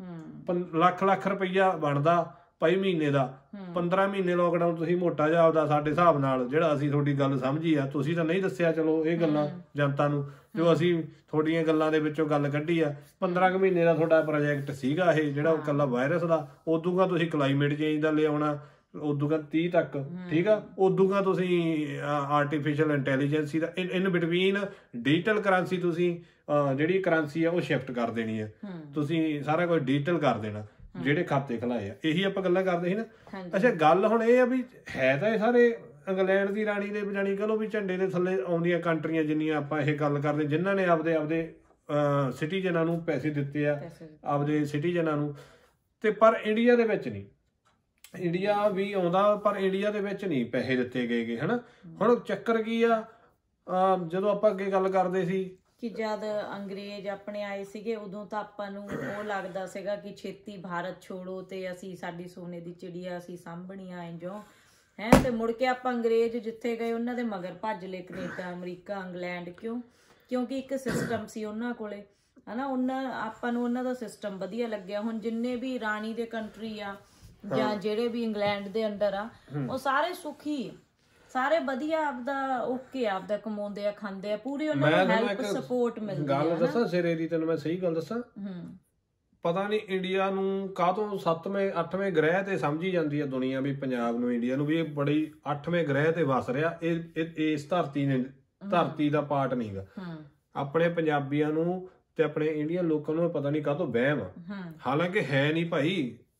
ਲੱਖ ਲੱਖ ਰੁਪਈਆ ਬਣਦਾ ਭਾਈ ਮਹੀਨੇ ਦਾ, ਪੰਦਰਾਂ ਮਹੀਨੇ ਲੋਕਡਾਊਨ ਤੁਸੀਂ ਮੋਟਾ ਜਿਹਾ ਆਪਦਾ ਸਾਡੇ ਹਿਸਾਬ ਨਾਲ ਜਿਹੜਾ ਅਸੀਂ ਤੁਹਾਡੀ ਗੱਲ ਸਮਝੀ ਆ, ਤੁਸੀਂ ਤਾਂ ਨਹੀਂ ਦੱਸਿਆ ਚਲੋ ਇਹ ਗੱਲਾਂ ਜਨਤਾ ਨੂੰ, ਜੋ ਅਸੀਂ ਤੁਹਾਡੀਆਂ ਗੱਲਾਂ ਦੇ ਵਿੱਚੋਂ ਗੱਲ ਕੱਢੀ ਆ, ਪੰਦਰਾਂ ਕੁ ਮਹੀਨੇ ਦਾ ਤੁਹਾਡਾ ਪ੍ਰੋਜੈਕਟ ਸੀਗਾ ਇਹ ਜਿਹੜਾ ਇਕੱਲਾ ਵਾਇਰਸ ਦਾ। ਉਦੋਂ ਤੁਸੀਂ ਕਲਾਈਮੇਟ ਚੇਂਜ ਦਾ ਲਿਆਉਣਾ, ਉਦੋਂ ਤੀਹ ਤੱਕ, ਠੀਕ ਆ, ਉਦੋਂ ਤੁਸੀਂ ਆਰਟੀਫਿਸ਼ੀਅਲ ਇੰਟੈਲੀਜੈਂਸੀ ਦਾ ਇਨ ਬਿਟਵੀਨ ਡਿਜੀਟਲ ਕਰੰਸੀ ਤੁਸੀਂ ਜਿਹੜੀ ਕਰੰਸੀ ਆ ਉਹ ਸ਼ਿਫਟ ਕਰ ਦੇਣੀ ਆ, ਤੁਸੀਂ ਸਾਰਾ ਕੁਝ ਡਿਜੀਟਲ ਕਰ ਦੇਣਾ ਜਿਹੜੇ ਖਾਤੇ ਖਲਾਏ ਆ, ਇਹੀ ਆਪਾਂ ਗੱਲਾਂ ਕਰਦੇ ਸੀ ਨਾ। ਅੱਛਾ ਗੱਲ ਹੁਣ ਇਹ ਆ ਵੀ ਹੈ ਤਾਂ ਇਹ ਸਾਰੇ ਇੰਗਲੈਂਡ ਦੀ ਰਾਣੀ ਦੇ ਜਾਣੀ ਕਹ ਲਓ ਵੀ ਝੰਡੇ ਦੇ ਥੱਲੇ ਆਉਂਦੀਆਂ ਕੰਟਰੀਆਂ ਜਿੰਨੀਆਂ ਆਪਾਂ ਇਹ ਗੱਲ ਕਰਦੇ, ਜਿਨ੍ਹਾਂ ਨੇ ਆਪਦੇ ਆਪਦੇ ਸਿਟੀਜ਼ਨਾਂ ਨੂੰ ਪੈਸੇ ਦਿੱਤੇ ਆ, ਆਪਦੇ ਸਿਟੀਜ਼ਨਾਂ ਨੂੰ, ਤੇ ਪਰ ਇੰਡੀਆ ਦੇ ਵਿੱਚ ਨਹੀਂ, ਇੰਡੀਆ ਵੀ ਆਉਂਦਾ ਪਰ ਇੰਡੀਆ ਦੇ ਵਿੱਚ ਨਹੀਂ ਪੈਸੇ ਦਿੱਤੇ ਗਏ ਹਨਾ। ਹੁਣ ਚੱਕਰ ਕੀ ਆ, ਜਦੋਂ ਆਪਾਂ ਅੱਗੇ ਗੱਲ ਕਰਦੇ ਸੀ ਕਿ ਜਦ ਅੰਗਰੇਜ਼ ਆਪਣੇ ਆਏ ਸੀਗੇ ਉਦੋਂ ਤਾਂ ਆਪਾਂ ਨੂੰ ਉਹ ਲੱਗਦਾ ਸੀਗਾ ਕਿ ਛੇਤੀ ਭਾਰਤ ਛੋੜੋ ਤੇ ਅਸੀਂ ਸਾਡੀ ਸੋਨੇ ਦੀ ਚਿੜੀਆ ਅਸੀਂ ਸਾਂਭਣੀ ਆਏ ਜੋ ਹੈ, ਤੇ ਮੁੜ ਕੇ ਆਪਾਂ ਅੰਗਰੇਜ਼ ਜਿੱਥੇ ਗਏ ਉਹਨਾਂ ਦੇ ਮਗਰ ਭੱਜ ਲਏ, ਕੈਨੇਡਾ, ਅਮਰੀਕਾ, ਇੰਗਲੈਂਡ। ਕਿਉਂ? ਕਿਉਂਕਿ ਇੱਕ ਸਿਸਟਮ ਸੀ ਉਹਨਾਂ ਕੋਲੇ, ਹਨਾ। ਉਹਨਾਂ ਆਪਾਂ ਨੂੰ ਉਹਨਾਂ ਦਾ ਸਿਸਟਮ ਵਧੀਆ ਲੱਗਿਆ। ਹੁਣ ਜਿੰਨੇ ਵੀ ਰਾਣੀ ਦੇ ਕੰਟਰੀ ਆ ਜਾਂ ਜਿਹੜੇ ਵੀ ਇੰਗਲੈਂਡ ਦੇ ਅੰਡਰ ਆ ਉਹ ਸਾਰੇ ਸੁਖੀ, ਸਾਰੇ ਵਧੀਆ ਆਪਦਾ ਓਕੇ ਆਪਦਾ ਕਮਾਉਂਦੇ ਆ, ਖਾਂਦੇ ਆ, ਪੂਰੀ ਉਹਨਾਂ ਨੂੰ ਹੈਲਪ ਸਪੋਰਟ ਮਿਲਦੀ ਆ। ਗੱਲ ਦੱਸਾਂ ਸਿਰੇ ਦੀ ਤੈਨੂੰ ਮੈਂ ਸਹੀ ਗੱਲ ਦੱਸਾਂ, ਪਤਾ ਨਹੀਂ ਇੰਡੀਆ ਨੂੰ ਕਾਹਤੋਂ ਸੱਤਵੇਂ ਅੱਠਵੇਂ ਗ੍ਰਹਿ ਤੇ ਸਮਝੀ ਜਾਂਦੀ ਆ ਦੁਨੀਆ ਵੀ ਪੰਜਾਬ ਨੂੰ ਇੰਡੀਆ ਨੂੰ ਵੀ ਇਹ ਬੜੀ ਅੱਠਵੇਂ ਗ੍ਰਹਿ ਤੇ ਵਸ ਰਿਹਾ। ਇਹ ਇਸ ਧਰਤੀ ਨੇ ਧਰਤੀ ਦਾ ਪਾਰਟ ਨਹੀਂਗਾ। ਆਪਣੇ ਪੰਜਾਬੀਆਂ ਨੂੰ ਤੇ ਆਪਣੇ ਇੰਡੀਅਨ ਲੋਕਾਂ ਨੂੰ ਪਤਾ ਨਹੀਂ ਕਾਹਤੋਂ ਵਹਿਮ ਆ, ਹਾਲਾਂਕਿ ਹੈ ਨਹੀਂ ਭਾਈ।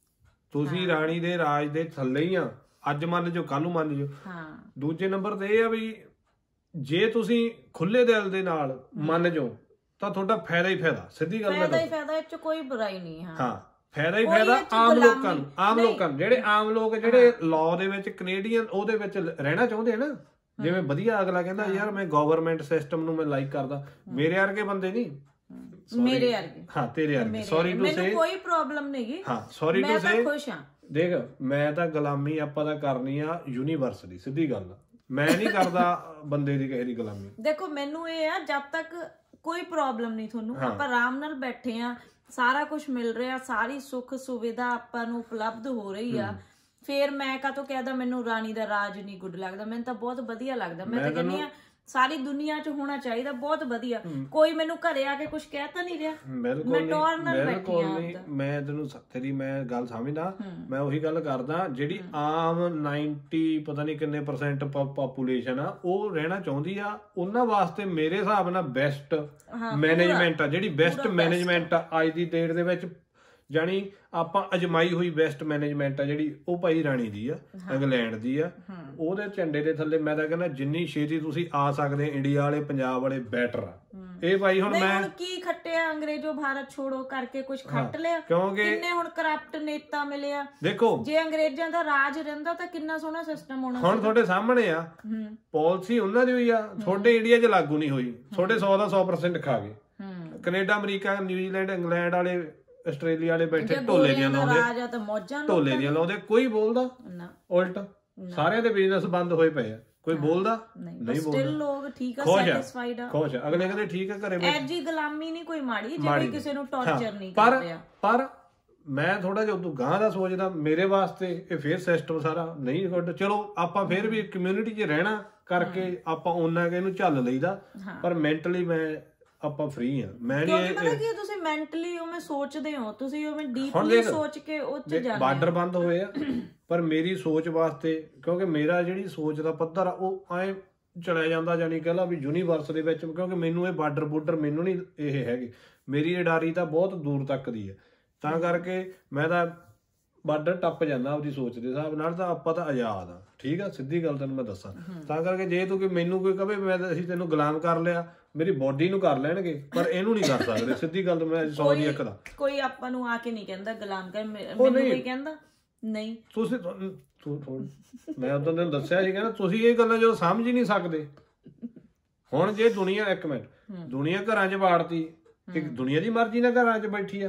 ਤੁਸੀਂ ਰਾਣੀ ਦੇ ਰਾਜ ਦੇ ਥੱਲੇ ਹੀ ਆ, ਅੱਜ ਮੰਨ ਜਾਓ ਕੱਲ ਨੂੰ ਮੰਨ ਜਾਓ। ਦੂਜੇ ਨੰਬਰ ਤੇ ਇਹ ਆ ਵੀ ਜੇ ਤੁਸੀਂ ਖੁੱਲੇ ਦਿਲ ਦੇ ਨਾਲ ਮੰਨ ਜਾਓ ਤਾਂ ਤੁਹਾਡਾ ਫਾਇਦਾ ਹੀ ਫਾਇਦਾ, ਸਿੱਧੀ ਗੱਲ ਫਾਇਦਾ ਹੀ ਫਾਇਦਾ, ਇਹ ਚ ਕੋਈ ਬੁਰਾਈ ਨਹੀਂ। ਹਾਂ ਫਾਇਦਾ ਹੀ ਫਾਇਦਾ ਆਮ ਲੋਕਾਂ ਨੂੰ। ਆਮ ਲੋਕਾਂ ਨੂੰ ਜਿਹੜੇ ਆਮ ਲੋਕ ਜਿਹੜੇ ਲਾਅ ਦੇ ਵਿੱਚ ਕੈਨੇਡੀਅਨ ਉਹਦੇ ਵਿੱਚ ਰਹਿਣਾ ਚਾਹੁੰਦੇ ਆ ਨਾ, ਜਿਵੇਂ ਵਧੀਆ ਅਗਲਾ ਕਹਿੰਦਾ ਯਾਰ ਮੈਂ ਗਵਰਨਮੈਂਟ ਸਿਸਟਮ ਨੂੰ ਮੈਂ ਲਾਈਕ ਕਰਦਾ, ਮੇਰੇ ਵਰਗੇ ਬੰਦੇ ਨਹੀਂ, ਮੇਰੇ ਵਰਗੇ ਹਾਂ ਤੇਰੇ ਵਰਗੇ, ਸੌਰੀ ਟੂ ਸੇ, ਕੋਈ ਪ੍ਰੋਬਲਮ ਨਹੀਂਗੀ। ਹਾਂ ਸੌਰੀ ਟੂ ਸੇ, ਮੈਂ ਖੁਸ਼ ਹਾਂ। ਦੇਖ ਮੈਂ ਤਾਂ ਗੁਲਾਮੀ ਆਪਾਂ ਤਾਂ ਕਰਨੀ ਆ ਯੂਨੀਵਰਸ ਦੀ, ਸਿੱਧੀ ਗੱਲ। ਮੈਂ ਨਹੀਂ ਕਰਦਾ ਬੰਦੇ ਦੀ ਕਿਸੇ ਦੀ ਗੁਲਾਮੀ। ਦੇਖੋ ਮੈਨੂੰ ਇਹ ਆ ਜਦ ਤੱਕ ਕੋਈ ਪ੍ਰੋਬਲਮ ਨਹੀਂ ਤੁਹਾਨੂੰ, ਆਪਾਂ ਆਰਾਮ ਨਾਲ ਬੈਠੇ ਆ, ਸਾਰਾ ਕੁਝ ਮਿਲ ਰਿਹਾ, ਸਾਰੀ ਸੁੱਖ ਸੁਵਿਧਾ ਆਪਾਂ ਨੂੰ ਉਪਲਬਧ ਹੋ ਰਹੀ ਆ, ਫੇਰ ਮੈਂ ਕਾਹਤੋਂ ਕਹਿਦਾ ਮੈਨੂੰ ਰਾਣੀ ਦਾ ਰਾਜ ਨਹੀਂ ਗੁੱਡ ਲੱਗਦਾ। ਮੈਨੂੰ ਤਾਂ ਬਹੁਤ ਵਧੀਆ ਲੱਗਦਾ। ਮੈਂ ਤਾਂ ਕਹਿੰਦੀ ਆ ਸਾਰੀ ਦੁਨੀਆ 'ਚ ਹੋਣਾ ਚਾਹੀਦਾ, ਬਹੁਤ ਵਧੀਆ। ਕੋਈ ਮੈਨੂੰ ਘਰੇ ਆ ਕੇ ਕੁਝ ਕਹਿ ਤਾਂ ਨਹੀਂ ਰਿਹਾ, ਮੈਂ ਟੌਰ ਨਾਲ ਬੈਠੀ ਆ। ਮੈਂ ਤੈਨੂੰ ਤੇਰੀ ਮੈਂ ਗੱਲ ਸਮਝਦਾ, ਮੈਂ ਉਹੀ ਗੱਲ ਕਰਦਾ ਜਿਹੜੀ ਆਮ ਨਾਈਨਟੀ ਪਤਾ ਨਹੀਂ ਕਿੰਨੇ ਪਰਸੈਂਟ ਪਾਪੂਲੇਸ਼ਨ ਆ ਉਹ ਰਹਿਣਾ ਚਾਹੁੰਦੀ ਆ। ਉਹਨਾਂ ਵਾਸਤੇ ਮੇਰੇ ਹਿਸਾਬ ਨਾਲ ਬੈਸਟ ਮੈਨੇਜਮੈਂਟ ਆ, ਜਿਹੜੀ ਬੈਸਟ ਮੈਨੇਜਮੈਂਟ ਆ ਅੱਜ ਦੀ ਡੇਟ ਦੇ ਵਿੱਚ, ਜਾਣੀ ਆਪਾਂ ਅਜਮਾਈ ਹੋਈ ਬੈਸਟ ਮੈਨੇਜਮੈਂਟ ਆ ਜਿਹੜੀ, ਉਹ ਭਾਈ ਰਾਣੀ ਦੀ ਆ, ਇੰਗਲੈਂਡ ਦੀ ਆ। ਉਹਦੇ ਝੰਡੇ ਦੇ ਥੱਲੇ ਮੈਂ ਤਾਂ ਕਹਿੰਦਾ ਜਿੰਨੀ ਛੇਤੀ ਤੁਸੀਂ ਆ ਸਕਦੇ ਇੰਡੀਆ ਵਾਲੇ ਪੰਜਾਬ ਵਾਲੇ ਬੈਟਰ ਆ। ਇਹ ਭਾਈ ਹੁਣ ਮੈਂ ਕੀ ਖੱਟਿਆ ਅੰਗਰੇਜ਼ੋ ਭਾਰਤ ਛੋੜੋ ਕਰਕੇ ਕੁਝ ਖੱਟ ਲਿਆ, ਕਿਉਂਕਿ ਕਿੰਨੇ ਹੁਣ ਕਰਪਟ ਨੇਤਾ ਮਿਲੇ ਆ। ਦੇਖੋ ਜੇ ਅੰਗਰੇਜ਼ਾਂ ਦਾ ਰਾਜ ਰਹਿੰਦਾ ਤਾਂ ਕਿੰਨਾ ਸੋਹਣਾ ਸਿਸਟਮ ਹੋਣਾ। ਹੁਣ ਤੁਹਾਡੇ ਸਾਹਮਣੇ ਆ ਪਾਲਿਸੀ ਉਹਨਾਂ ਦੀ ਹੋਈ ਆ, ਤੁਹਾਡੇ ਇੰਡੀਆ 'ਚ ਲਾਗੂ ਨਹੀਂ ਹੋਈ, ਤੁਹਾਡੇ ਸੌ ਦਾ ਸੌ ਪਰਸੈਂਟ ਖਾ ਗਏ। ਕੈਨੇਡਾ ਅਮਰੀਕਾ ਨਿਊਜ਼ੀਲੈਂਡ ਇੰਗਲੈਂਡ ਵਾਲੇ ਆਸਟ੍ਰੇਲੀਆ ਵਾਲੇ ਬੈਠੇ ਢੋਲੇ ਦੀਆਂ ਲਾਉਂਦੇ, ਢੋਲੇ ਦੀਆਂ ਲਾਉਂਦੇ, ਕੋਈ ਬੋਲਦਾ ਉਲਟ। ਸਾਰਿਆਂ ਦੇ ਬਿਜ਼ਨਸ ਬੰਦ ਹੋਏ ਪਏ ਆ, ਕੋਈ ਬੋਲਦਾ ਨਹੀਂ, ਸਟਿਲ ਲੋਕ ਠੀਕ ਆ, ਸੈਟੀਸਫਾਈਡ ਆ, ਖੁਸ਼ ਆ। ਅਗਲੇ ਕਹਿੰਦੇ ਠੀਕ ਆ ਘਰੇ ਬੈਠ। ਐਜੀ ਗੁਲਾਮੀ ਨਹੀਂ ਕੋਈ ਮਾੜੀ, ਜੇ ਕੋਈ ਕਿਸੇ ਨੂੰ ਟੌਰਚਰ ਨਹੀਂ ਕਰਦੇ ਆ। ਪਰ ਮੈਂ ਥੋੜਾ ਜਿਹਾ ਉਦੋਂ ਗਾਂ ਦਾ ਸੋਚਦਾ, ਮੇਰੇ ਵਾਸਤੇ ਇਹ ਫੇਰ ਸਿਸਟਮ ਸਾਰਾ ਨਹੀਂ ਗੁੱਡ। ਚਲੋ ਆਪਾਂ ਫੇਰ ਵੀ ਕਮਿਊਨਿਟੀ 'ਚ ਰਹਿਣਾ ਕਰਕੇ ਆਪਾਂ ਉਹਨਾਂ ਕੇ ਇਹਨੂੰ ਝੱਲ ਲਈਦਾ, ਪਰ ਮੈਂਟਲੀ ਮੈਂ ਆਪਾਂ ਫ੍ਰੀ ਆ। ਮੈਂ ਨਹੀਂ ਪਤਾ ਕੀ ਤੁਸੀਂ ਮੈਂਟਲੀ ਉਵੇਂ ਸੋਚਦੇ ਹੋ, ਤੁਸੀਂ ਉਵੇਂ ਡੀਪਲੀ ਸੋਚ ਕੇ ਉਹ 'ਚ ਜਾਂਦੇ ਹੋ। ਬਾਰਡਰ ਬੰਦ ਹੋਏ ਆ ਪਰ ਮੇਰੀ ਸੋਚ ਵਾਸਤੇ, ਕਿਉਂਕਿ ਮੇਰਾ ਜਿਹੜੀ ਸੋਚ ਦਾ ਪੱਧਰ ਆ ਉਹ ਐ ਚਲਿਆ ਜਾਂਦਾ, ਜਾਨੀ ਕਹਿ ਲਾ ਵੀ ਯੂਨੀਵਰਸ ਦੇ ਵਿੱਚ, ਕਿਉਂਕਿ ਮੈਨੂੰ ਇਹ ਬਾਰਡਰ ਬੂਡਰ ਮੈਨੂੰ ਨਹੀਂ ਇਹ ਹੈਗੇ, ਮੇਰੀ ਉਡਾਰੀ ਤਾਂ ਬਹੁਤ ਦੂਰ ਤੱਕ ਦੀ ਹੈ। ਤਾਂ ਕਰਕੇ ਮੈਂ ਤਾਂ ਬਾਰਡਰ ਟੱਪ ਜਾਂਦਾ ਆਪਦੀ ਸੋਚ ਦੇ ਹਿਸਾਬ ਨਾਲ। ਤਾਂ ਆਪਾਂ ਤਾਂ ਆਜ਼ਾਦ ਆ, ਠੀਕ ਆ, ਸਿੱਧੀ ਗੱਲ ਤੈਨੂੰ ਮੈਂ ਦੱਸਾਂ। ਤਾਂ ਕਰਕੇ ਜੇ ਤੂੰ ਕੋਈ ਮੈਨੂੰ ਕੋਈ ਕਹੇ ਮੈਂ ਅਸੀਂ ਤੈਨੂੰ ਗੁਲਾਮ ਕਰ ਲਿਆ, ਮੇਰੀ ਬੋਡੀ ਨੂੰ ਕਰ ਲੈਣਗੇ ਪਰ ਇਹਨੂੰ ਨਹੀਂ ਕਰ ਸਕਦੇ, ਸਿੱਧੀ ਗੱਲ। ਮੈਂ ਸੌ ਦੀ ਇੱਕ ਦਾ ਕੋਈ ਆਪਾਂ ਨੂੰ ਆ ਕੇ ਨਹੀਂ ਕਹਿੰਦਾ ਗੁਲਾਮ ਕਰ, ਮੈਨੂੰ ਕੋਈ ਕਹਿੰਦਾ ਨਹੀਂ। ਤੁਸੀਂ ਮੈਂ ਉਦੋਂ ਤੈਨੂੰ ਦੱਸਿਆ ਸੀ, ਕਹਿੰਦਾ ਤੁਸੀਂ ਇਹ ਗੱਲਾਂ ਜਦੋਂ ਸਮਝ ਹੀ ਨਹੀਂ ਸਕਦੇ। ਹੁਣ ਜੇ ਦੁਨੀਆ, ਇੱਕ ਮਿੰਟ, ਦੁਨੀਆ ਘਰਾਂ 'ਚ ਵਾੜਤੀ, ਇੱਕ ਦੁਨੀਆ ਦੀ ਮਰਜ਼ੀ ਨਾਲ ਘਰਾਂ 'ਚ ਬੈਠੀ ਆ,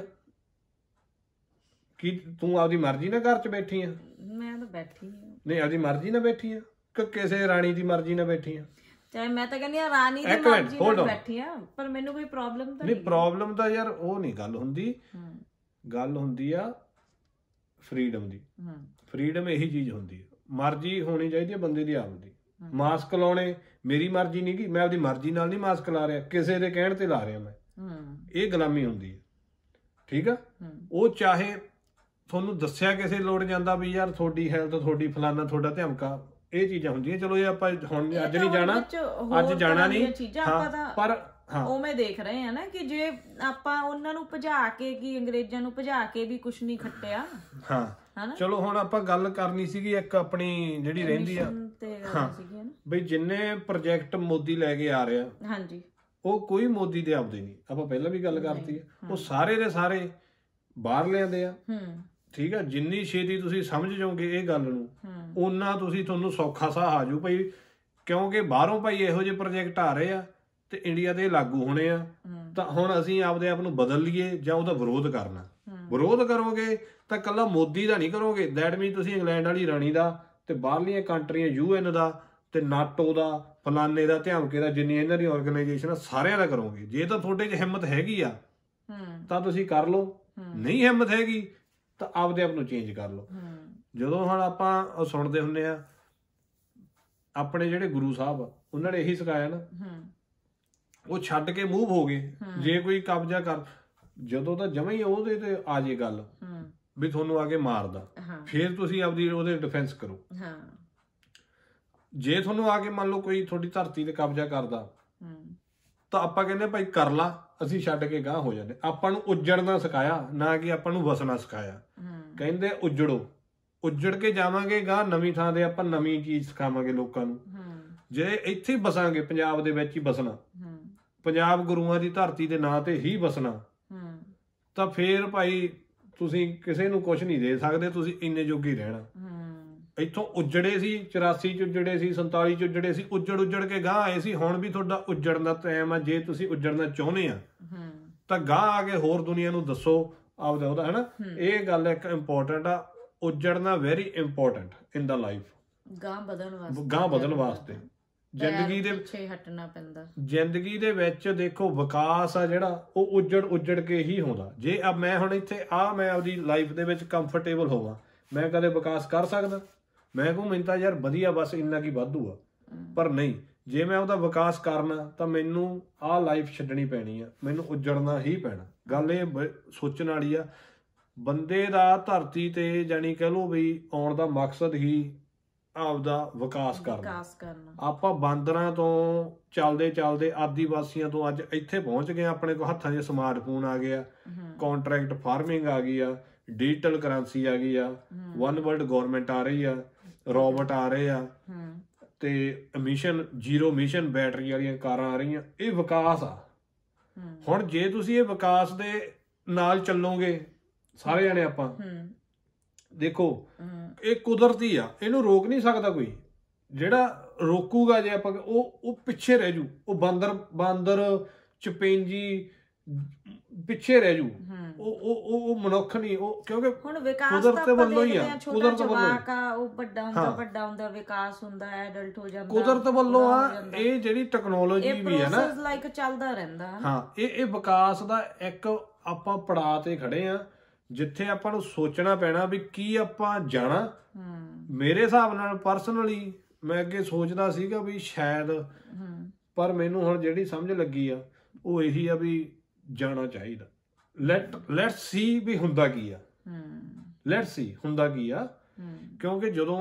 ਕੀ ਤੂੰ ਆਪਦੀ ਮਰਜ਼ੀ ਨਾਲ ਘਰ 'ਚ ਬੈਠੀ ਆ? ਮੈਂ ਤਾਂ ਬੈਠੀ ਨਹੀਂ, ਆਪਦੀ ਮਰਜ਼ੀ ਨਾਲ ਬੈਠੀ ਆ ਕਿ ਕਿਸੇ ਰਾਣੀ ਦੀ ਮਰਜ਼ੀ ਨਾਲ ਬੈਠੀ ਆ? ਚਾਹੇ ਮੈਂ ਤਾਂ ਕਹਿੰਦੀ ਆ ਰਾਣੀ ਦੀ ਮਰਜ਼ੀ ਨਾਲ ਬੈਠੀ ਆ, ਪਰ ਮੈਨੂੰ ਕੋਈ ਪ੍ਰੋਬਲਮ ਤਾਂ ਨਹੀਂ। ਪ੍ਰੋਬਲਮ ਤਾਂ ਯਾਰ ਉਹ ਨਹੀਂ ਗੱਲ ਹੁੰਦੀ, ਗੱਲ ਹੁੰਦੀ ਆ ਫਰੀਡਮ ਦੀ। ਫਰੀਡਮ ਇਹੀ ਚੀਜ਼ ਹੁੰਦੀ ਹੈ, ਮਰਜ਼ੀ ਹੋਣੀ ਚਾਹੀਦੀ ਹੈ ਬੰਦੇ ਦੀ ਆਪਦੀ। ਮਾਸਕ ਲਾਉਣੇ ਮੇਰੀ ਮਰਜ਼ੀ ਨਹੀਂ ਗੀ, ਮੈਂ ਆਪਦੀ ਮਰਜ਼ੀ ਨਾਲ ਨਹੀਂ ਮਾਸਕ ਲਾ ਰਿਹਾ, ਕਿਸੇ ਦੇ ਕਹਿਣ ਤੇ ਲਾ ਰਿਹਾ ਮੈਂ। ਇਹ ਗੁਲਾਮੀ ਹੁੰਦੀ ਹੈ, ਠੀਕ ਆ। ਉਹ ਚਾਹੇ ਤੁਹਾਨੂੰ ਦੱਸਿਆ ਕਿਸੇ ਲੋੜ ਜਾਂਦਾ ਵੀ ਯਾਰ ਤੁਹਾਡੀ ਹੈਲਥ, ਤੁਹਾਡੀ ਫਲਾਨਾ, ਤੁਹਾਡਾ ਧਮਕਾ, ਇਹ ਚੀਜ਼ਾਂ ਹੁੰਦੀਆਂ। ਚਲੋ ਇਹ ਆਪਾਂ ਹੁਣ ਅੱਜ ਨਹੀਂ ਜਾਣਾ, ਅੱਜ ਜਾਣਾ ਨਹੀਂ, ਪਰ ਉਵੇਂ ਦੇਖ ਰਹੇ ਆ ਨਾ ਕਿ ਜੇ ਆਪਾਂ ਉਹਨਾਂ ਨੂੰ ਭਜਾ ਕੇ, ਕਿ ਅੰਗਰੇਜ਼ਾਂ ਨੂੰ ਭਜਾ ਕੇ ਵੀ ਕੁਛ ਨਹੀਂ ਖੱਟਿਆ। ਹਾਂ ਚਲੋ ਹੁਣ ਆਪਾਂ ਗੱਲ ਕਰਨੀ ਸੀਗੀ ਇੱਕ ਆਪਣੀ ਜਿਹੜੀ ਰਹਿੰਦੀ ਆ ਬਈ ਜਿੰਨੇ ਪ੍ਰੋਜੈਕਟ ਮੋਦੀ ਲੈ ਕੇ ਆ ਰਿਹਾ, ਹਾਂਜੀ, ਉਹ ਕੋਈ ਮੋਦੀ ਦੇ ਆਪਦੇ ਨਹੀਂ। ਆਪਾਂ ਪਹਿਲਾਂ ਵੀ ਗੱਲ ਕਰਤੀ ਆ, ਉਹ ਸਾਰੇ ਦੇ ਸਾਰੇ ਬਾਹਰ ਲਿਆਂਦੇ ਆ, ਠੀਕ ਆ। ਜਿੰਨੀ ਛੇਤੀ ਤੁਸੀਂ ਸਮਝ ਜਾਓਗੇ ਇਹ ਗੱਲ ਨੂੰ, ਓਨਾ ਤੁਸੀਂ ਤੁਹਾਨੂੰ ਸੌਖਾ ਸਾਹ ਆ ਜਾਊ ਭਾਈ, ਕਿਉਂਕਿ ਬਾਹਰੋਂ ਭਾਈ ਇਹੋ ਜਿਹੇ ਪ੍ਰੋਜੈਕਟ ਆ ਰਹੇ ਆ ਤੇ ਇੰਡੀਆ ਤੇ ਲਾਗੂ ਹੋਣੇ ਆ। ਤਾਂ ਹੁਣ ਅਸੀਂ ਆਪਦੇ ਆਪ ਨੂੰ ਬਦਲ ਲਈਏ ਜਾਂ ਉਹਦਾ ਵਿਰੋਧ ਕਰਨਾ। ਵਿਰੋਧ ਕਰੋਗੇ ਤਾਂ ਕੱਲਾ ਮੋਦੀ ਦਾ ਨਹੀਂ ਕਰੋਗੇ, ਦੈਟ ਮੀਨ ਤੁਸੀਂ ਇੰਗਲੈਂਡ ਵਾਲੀ ਰਾਣੀ ਦਾ ਤੇ ਬਾਹਰਲੀਆਂ ਕੰਟਰੀਆਂ, ਯੂ ਐਨ ਦਾ ਤੇ ਨਾਟੋ ਦਾ, ਫਲਾਨੇ ਦਾ, ਧਿਆਮਕੇ ਦਾ, ਜਿੰਨੀ ਇਹਨਾਂ ਦੀ ਆਰਗੇਨਾਈਜੇਸ਼ਨ ਆ ਸਾਰਿਆਂ ਦਾ ਕਰੋਗੇ। ਜੇ ਤਾਂ ਤੁਹਾਡੇ 'ਚ ਹਿੰਮਤ ਹੈਗੀ ਆ ਤਾਂ ਤੁਸੀਂ ਕਰ ਲਓ, ਨਹੀਂ ਹਿੰਮਤ ਹੈਗੀ ਤਾਂ ਆਪਦੇ ਆਪ ਨੂੰ ਚੇਂਜ ਕਰ ਲਓ। ਜਦੋਂ ਹੁਣ ਆਪਾਂ ਸੁਣਦੇ ਹੁੰਦੇ ਆ ਆਪਣੇ ਜਿਹੜੇ ਗੁਰੂ ਸਾਹਿਬ ਆ, ਉਹਨਾਂ ਨੇ ਇਹੀ ਸਿਖਾਇਆ ਨਾ, ਉਹ ਛੱਡ ਕੇ ਮੂਵ ਹੋ ਗਏ। ਜੇ ਕੋਈ ਕਬਜ਼ਾ ਕਰ, ਜਦੋਂ ਤਾਂ ਜਮਾਂ ਹੀ ਉਹਦੇ ਤੇ ਆ ਜੇ ਗੱਲ ਵੀ ਤੁਹਾਨੂੰ ਆ ਕੇ ਮਾਰਦਾ, ਫਿਰ ਤੁਸੀਂ ਆਪਦੀ ਉਹਦੇ ਡਿਫੈਂਸ ਕਰੋ। ਜੇ ਤੁਹਾਨੂੰ ਆ ਕੇ ਮੰਨ ਲਓ ਕੋਈ ਤੁਹਾਡੀ ਧਰਤੀ ਤੇ ਕਬਜ਼ਾ ਕਰਦਾ ਤਾਂ ਆਪਾਂ ਕਹਿੰਦੇ ਭਾਈ ਕਰ ਲਾ, ਅਸੀਂ ਛੱਡ ਕੇ ਗਾਂਹ ਹੋ ਜਾਂਦੇ। ਆਪਾਂ ਨੂੰ ਉੱਜੜਨਾ ਸਿਖਾਇਆ, ਨਾ ਕਿ ਆਪਾਂ ਨੂੰ ਵਸਣਾ ਸਿਖਾਇਆ। ਕਹਿੰਦੇ ਉੱਜੜੋ, ਉੱਜੜ ਕੇ ਜਾਵਾਂਗੇ ਗਾਂਹ ਨਵੀਂ ਥਾਂ ਤੇ, ਆਪਾਂ ਨਵੀਂ ਚੀਜ਼ ਸਿਖਾਵਾਂਗੇ ਲੋਕਾਂ ਨੂੰ। ਜੇ ਇੱਥੇ ਹੀ ਬਸਾਂਗੇ, ਪੰਜਾਬ ਦੇ ਵਿੱਚ ਹੀ ਬਸਣਾ, ਪੰਜਾਬ ਗੁਰੂਆਂ ਦੀ ਧਰਤੀ ਦੇ ਨਾਂ ਤੇ ਹੀ ਬਸਣਾ, ਤਾਂ ਫੇਰ ਭਾਈ ਤੁਸੀਂ ਕਿਸੇ ਨੂੰ ਕੁਛ ਨਹੀਂ ਦੇ ਸਕਦੇ, ਤੁਸੀਂ ਇੰਨੇ ਜੋਗੀ ਰਹਿਣਾ। ਇੱਥੋਂ ਉੱਜੜੇ ਸੀ, ਚੁਰਾਸੀ ਚ ਉੱਜੜੇ ਸੀ, ਸੰਤਾਲੀ ਚ ਉੱਜੜੇ ਸੀ, ਉੱਜੜ ਉੱਜੜ ਕੇ ਗਾਂਹ ਆਏ ਸੀ। ਹੁਣ ਵੀ ਤੁਹਾਡਾ ਉੱਜੜਨ ਦਾ ਟਾਈਮ ਆ। ਜੇ ਤੁਸੀਂ ਉੱਜੜਨਾ ਚਾਹੁੰਦੇ ਆ ਤਾਂ ਗਾਂਹ ਆ ਕੇ ਹੋਰ ਦੁਨੀਆ ਨੂੰ ਦੱਸੋ ਆਪਦਾ ਉਹਦਾ, ਹਨਾ। ਇਹ ਗੱਲ ਇੱਕ ਇੰਪੋਰਟੈਂਟ ਆ, ਉੱਜੜਨਾ very important in the life, ਗਾਂਹ ਬਦਲਣ ਵਾਸਤੇ। ਗਾਂਹ ਬਦਲਣ ਵਾਸਤੇ ਜ਼ਿੰਦਗੀ ਦੇ ਪਿੱਛੇ ਹਟਣਾ ਪੈਂਦਾ। ਜ਼ਿੰਦਗੀ ਦੇ ਵਿੱਚ ਦੇਖੋ ਵਿਕਾਸ ਆ ਜਿਹੜਾ, ਉਹ ਉੱਜੜ ਉੱਜੜ ਕੇ ਹੀ ਹੁੰਦਾ। ਜੇ ਆ ਮੈਂ ਹੁਣ ਇੱਥੇ ਆ ਮੈਂ ਆਪਦੀ ਲਾਈਫ ਦੇ ਵਿੱਚ ਕੰਫਰਟੇਬਲ ਹੋਵਾਂ, ਮੈਂ ਕਦੇ ਵਿਕਾਸ ਕਰ ਸਕਦਾ? ਮੈਂ ਕਹੂੰ ਮੈਨੂੰ ਤਾਂ ਯਾਰ ਵਧੀਆ, ਬਸ ਇੰਨਾ ਕੀ ਵਾਧੂ ਆ। ਪਰ ਨਹੀਂ, ਜੇ ਮੈਂ ਉਹਦਾ ਵਿਕਾਸ ਕਰਨਾ ਤਾਂ ਮੈਨੂੰ ਆਹ ਲਾਈਫ ਛੱਡਣੀ ਪੈਣੀ ਆ, ਮੈਨੂੰ ਉੱਜੜਨਾ ਹੀ ਪੈਣਾ। ਗੱਲ ਇਹ ਸੋਚਣ ਵਾਲੀ ਆ। ਬੰਦੇ ਦਾ ਧਰਤੀ ਤੇ ਜਾਣੀ ਕਹਿ ਲਓ ਵੀ ਆਉਣ ਦਾ ਮਕਸਦ ਹੀ ਆਪਦਾ ਵਿਕਾਸ ਕਰਨਾ। ਆਪਾਂ ਬਾਂਦਰਾਂ ਤੋਂ ਚੱਲਦੇ ਚੱਲਦੇ ਆਦੀਵਾਸੀਆਂ ਤੋਂ ਅੱਜ ਇੱਥੇ ਪਹੁੰਚ ਗਏ। ਆਪਣੇ ਕੋਲ ਹੱਥਾਂ 'ਚ ਸਮਾਰਟਫੋਨ ਆ ਗਏ ਆ, ਕੰਟਰੈਕਟ ਫਾਰਮਿੰਗ ਆ ਗਈ ਆ, ਡਿਜੀਟਲ ਕਰੰਸੀ ਆ ਗਈ ਆ, ਵਨ ਵਰਲਡ ਗੌਰਮੈਂਟ ਆ ਰਹੀ ਆ, ਰੋਬੋਟ ਆ ਰਹੇ ਆ, ਤੇ ਐਮਿਸ਼ਨ ਜ਼ੀਰੋ ਐਮਿਸ਼ਨ ਬੈਟਰੀ ਵਾਲੀਆਂ ਕਾਰਾਂ ਆ ਰਹੀਆਂ। ਇਹ ਵਿਕਾਸ ਆ। ਹੁਣ ਜੇ ਤੁਸੀਂ ਇਹ ਵਿਕਾਸ ਦੇ ਨਾਲ ਚੱਲੋਗੇ ਸਾਰੇ ਜਾਣੇ, ਆਪਾਂ ਦੇਖੋ ਇਹ ਕੁਦਰਤੀ ਆ, ਇਹਨੂੰ ਰੋਕ ਨਹੀਂ ਸਕਦਾ ਕੋਈ। ਜਿਹੜਾ ਰੋਕੂਗਾ ਜੇ ਆਪਾਂ ਉਹ ਉਹ ਪਿੱਛੇ ਰਹਿ ਜੂ। ਉਹ ਬਾਂਦਰ ਬਾਂਦਰ ਚਪੇਂਜੀ ਪਿੱਛੇ ਰਹਿ ਜੂ। ਉਹ ਉਹ ਉਹ ਮਨੁੱਖ ਨਹੀਂ, ਉਹ ਕਿਉਂਕਿ ਹੁਣ ਵਿਕਾਸ ਤਾਂ ਵੱਲੋਂ ਹੀ ਆ, ਕੁਦਰਤ ਵੱਲੋਂ ਆ। ਉਹ ਵੱਡਾ ਹੁੰਦਾ ਵੱਡਾ ਹੁੰਦਾ ਵਿਕਾਸ ਹੁੰਦਾ, ਐਡਲਟ ਹੋ ਜਾਂਦਾ, ਕੁਦਰਤ ਵੱਲੋਂ ਆ। ਇਹ ਜਿਹੜੀ ਟੈਕਨੋਲੋਜੀ ਵੀ ਹੈ ਨਾ, ਲਾਈਕ ਚੱਲਦਾ ਰਹਿੰਦਾ। ਹਾਂ, ਇਹ ਇਹ ਵਿਕਾਸ ਦਾ ਇੱਕ ਆਪਾਂ ਪੜਾਅ ਤੇ ਖੜੇ ਆ, ਜਿੱਥੇ ਆਪਾਂ ਨੂੰ ਸੋਚਣਾ ਪੈਣਾ ਵੀ ਕੀ ਆਪਾਂ ਜਾਣਾ। ਮੇਰੇ ਹਿਸਾਬ ਨਾਲ ਪਰਸਨਲੀ ਮੈਂ ਅੱਗੇ ਸੋਚਦਾ ਸੀਗਾ ਵੀ ਸ਼ਾਇਦ, ਪਰ ਮੈਨੂੰ ਹੁਣ ਜਿਹੜੀ ਸਮਝ ਲੱਗੀ ਆ ਉਹ ਇਹੀ ਆ ਵੀ ਜਾਣਾ ਚਾਹੀਦਾ। ਲੈਟ ਲੈਟਸ ਸੀ ਵੀ ਹੁੰਦਾ ਕੀ ਆ, ਲੈਟਸ ਸੀ ਹੁੰਦਾ ਕੀ ਆ। ਕਿਉਂਕਿ ਜਦੋਂ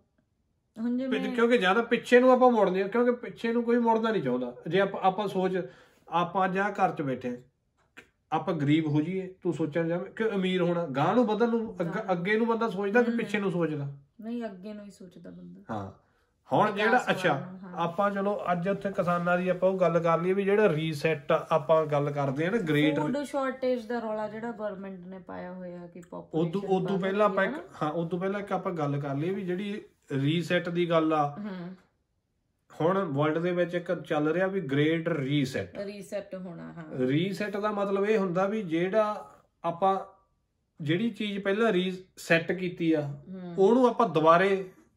ਕਿਉਂਕਿ ਜ਼ਿਆਦਾ ਪਿੱਛੇ ਨੂੰ ਆਪਾਂ ਮੁੜਦੇ ਆ, ਕਿਉਂਕਿ ਪਿੱਛੇ ਨੂੰ ਕੋਈ ਮੁੜਨਾ ਨਹੀਂ ਚਾਹੁੰਦਾ। ਜੇ ਆਪਾਂ ਆਪਾਂ ਸੋਚ ਆਪਾਂ ਅੱਜ ਆਹ ਘਰ 'ਚ ਬੈਠੇ ਆਪਾਂ ਗਰੀਬ ਹੋ ਜਾਈਏ, ਤੂੰ ਸੋਚਣ ਜਾਵੇਂ ਕਿ ਅਮੀਰ ਹੋਣਾ। ਗਾਂਹ ਨੂੰ ਬਦਲ ਨੂੰ ਅੱਗੇ ਨੂੰ ਬੰਦਾ ਸੋਚਦਾ ਕਿ ਪਿੱਛੇ ਨੂੰ ਸੋਚਦਾ? ਨਹੀਂ, ਅੱਗੇ ਨੂੰ ਹੀ ਸੋਚਦਾ ਬੰਦਾ। ਹਾਂ, ਹੁਣ ਜਿਹੜਾ ਅੱਛਾ ਆਪਾਂ ਚਲੋ ਅੱਜ ਉੱਥੇ ਕਿਸਾਨਾਂ ਦੀ ਆਪਾਂ ਉਹ ਗੱਲ ਕਰ ਲਈਏ ਵੀ ਜਿਹੜਾ ਰੀਸੈਟ ਆਪਾਂ ਗੱਲ ਕਰਦੇ ਆ ਨਾ, ਗ੍ਰੇਟ ਫੂਡ ਸ਼ਾਰਟੇਜ ਦਾ ਰੌਲਾ ਜਿਹੜਾ ਗਵਰਨਮੈਂਟ ਨੇ ਪਾਇਆ ਹੋਇਆ ਕਿ ਉਦੋਂ ਉਦੋਂ ਪਹਿਲਾਂ ਆਪਾਂ ਇੱਕ ਹਾਂ ਉਦੋਂ ਪਹਿਲਾਂ ਇੱਕ ਆਪਾਂ ਗੱਲ ਕਰ ਲਈਏ ਵੀ ਜਿਹੜੀ ਰੀਸੈਟ ਦੀ ਗੱਲ ਆ। ਹੁਣ ਵਰਲਡ ਦੇ ਵਿੱਚ ਇੱਕ ਚੱਲ ਰਿਹਾ ਵੀ ਗ੍ਰੇਟ ਰੀਸੈਟ ਰੀਸੈਟ ਹੋਣਾ। ਹਾਂ, ਰੀਸੈਟ ਦਾ ਮਤਲਬ ਇਹ ਹੁੰਦਾ ਵੀ ਜਿਹੜਾ ਆਪਾਂ ਜਿਹੜੀ ਚੀਜ਼ ਪਹਿਲਾਂ ਰੀਸੈਟ ਕੀਤੀ ਆ ਉਹਨੂੰ ਆਪਾਂ ਦੁਬਾਰੇ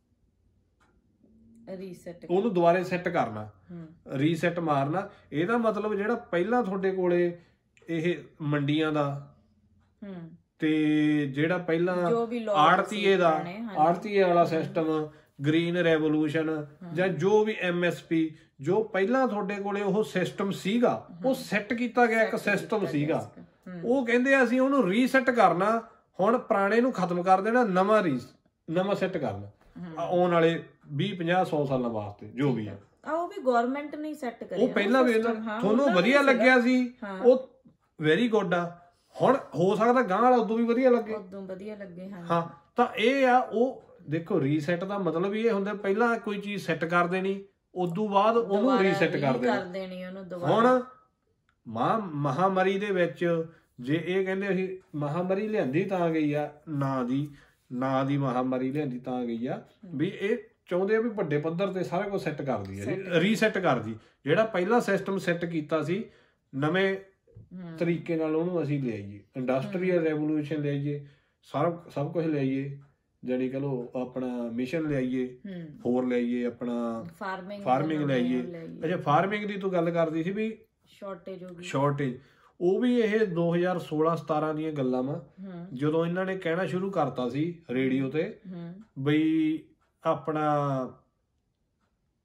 ਰੀਸੈਟ ਉਹਨੂੰ ਦੁਬਾਰੇ ਸੈੱਟ ਕਰਨਾ, ਰੀਸੈਟ ਮਾਰਨਾ। ਇਹਦਾ ਮਤਲਬ ਜਿਹੜਾ ਪਹਿਲਾਂ ਤੁਹਾਡੇ ਕੋਲੇ ਇਹ ਮੰਡੀਆਂ ਦਾ ਤੇ ਜਿਹੜਾ ਪਹਿਲਾਂ ਆੜਤੀਏ ਦਾ ਆੜਤੀਏ ਵਾਲਾ ਸਿਸਟਮ, ਗ੍ਰੀਨ ਰੈਵੋਲੂਸ਼ਨ ਜਾਂ ਜੋ ਵੀ ਐਮ ਐਸ ਪੀ, ਜੋ ਪਹਿਲਾਂ ਤੁਹਾਡੇ ਕੋਲੇ ਉਹ ਸਿਸਟਮ ਸੀਗਾ, ਉਹ ਸੈੱਟ ਕੀਤਾ ਗਿਆ ਇੱਕ ਸਿਸਟਮ ਸੀਗਾ। ਉਹ ਕਹਿੰਦੇ ਅਸੀਂ ਉਹਨੂੰ ਰੀਸੈਟ ਕਰਨਾ, ਹੁਣ ਪੁਰਾਣੇ ਨੂੰ ਖਤਮ ਕਰ ਦੇਣਾ, ਨਵਾਂ ਰੀਸ ਨਵਾਂ ਸੈੱਟ ਕਰਨਾ ਆਉਣ ਵਾਲੇ ਵੀਹ ਪੰਜਾਹ ਸੌ ਸਾਲਾਂ ਵਾਸਤੇ ਜੋ ਵੀ ਆ। ਉਹ ਵੀ ਗਵਰਨਮੈਂਟ ਨੇ ਸੈੱਟ ਕਰਿਆ। ਉਹ ਪਹਿਲਾਂ ਵੀ ਤੁਹਾਨੂੰ ਵਧੀਆ ਲੱਗਿਆ ਸੀ, ਉਹ ਵੈਰੀ ਗੁੱਡ ਆ। ਹੁਣ ਹੋ ਸਕਦਾ ਗਾਂਹ ਵਾਲਾ ਉਦੋਂ ਵੀ ਵਧੀਆ ਲੱਗੇ, ਉਦੋਂ ਵਧੀਆ ਲੱਗੇ। ਹਾਂ, ਤਾਂ ਇਹ ਆ ਉਹ ਦੇਖੋ ਰੀਸੈਟ ਦਾ ਮਤਲਬ ਇਹ ਹੁੰਦਾ ਪਹਿਲਾਂ ਕੋਈ ਚੀਜ਼ ਸੈੱਟ ਕਰ ਦੇਣੀ, ਉਦੋਂ ਬਾਅਦ ਉਹਨੂੰ ਰੀਸੈਟ ਕਰ ਦੇਣੀ। ਹੁਣ ਮਹਾ ਮਹਾਮਾਰੀ ਦੇ ਵਿੱਚ ਜੇ ਇਹ ਕਹਿੰਦੇ ਅਸੀਂ ਮਹਾਮਾਰੀ ਲਿਆਂਦੀ ਤਾਂ ਗਈ ਆ, ਨਾ ਦੀ ਨਾ ਦੀ ਮਹਾਮਾਰੀ ਲਿਆਂਦੀ ਤਾਂ ਗਈ ਆ, ਵੀ ਇਹ ਚਾਹੁੰਦੇ ਆ ਵੀ ਵੱਡੇ ਪੱਧਰ ਤੇ ਸਾਰਾ ਕੁਝ ਸੈੱਟ ਕਰਦੀ ਹੈ, ਰੀਸੈਟ ਕਰਦੀ। ਜਿਹੜਾ ਪਹਿਲਾਂ ਸਿਸਟਮ ਸੈੱਟ ਕੀਤਾ ਸੀ ਨਵੇਂ ਤਰੀਕੇ ਨਾਲ ਉਹਨੂੰ ਅਸੀਂ ਲਿਆਈਏ, ਇੰਡਸਟਰੀਅਲ ਰੈਵੋਲੂਸ਼ਨ ਲਿਆਈਏ, ਸਭ ਸਭ ਕੁਝ ਲਿਆਈਏ, ਜਾਣੀ ਕਹ ਲਓ ਆਪਣਾ ਮਿਸ਼ਨ ਲਿਆਈਏ, ਹੋਰ ਲਿਆਈਏ, ਆਪਣਾ ਫਾਰਮਿੰਗ ਲਿਆਈਏ। ਅੱਛਾ, ਫਾਰਮਿੰਗ ਦੀ ਤੂੰ ਗੱਲ ਕਰਦੀ ਸੀ ਵੀ ਸ਼ਾਰਟੇਜ ਹੋ ਗਈ, ਸ਼ਾਰਟੇਜ ਉਹ ਵੀ ਇਹ ਦੋ ਹਜ਼ਾਰ ਸੋਲਾਂ ਸਤਾਰਾਂ ਦੀਆਂ ਗੱਲਾਂ ਵਾ, ਜਦੋਂ ਇਹਨਾਂ ਨੇ ਕਹਿਣਾ ਸ਼ੁਰੂ ਕਰਤਾ ਸੀ ਰੇਡੀਓ ਤੇ ਬਈ ਆਪਣਾ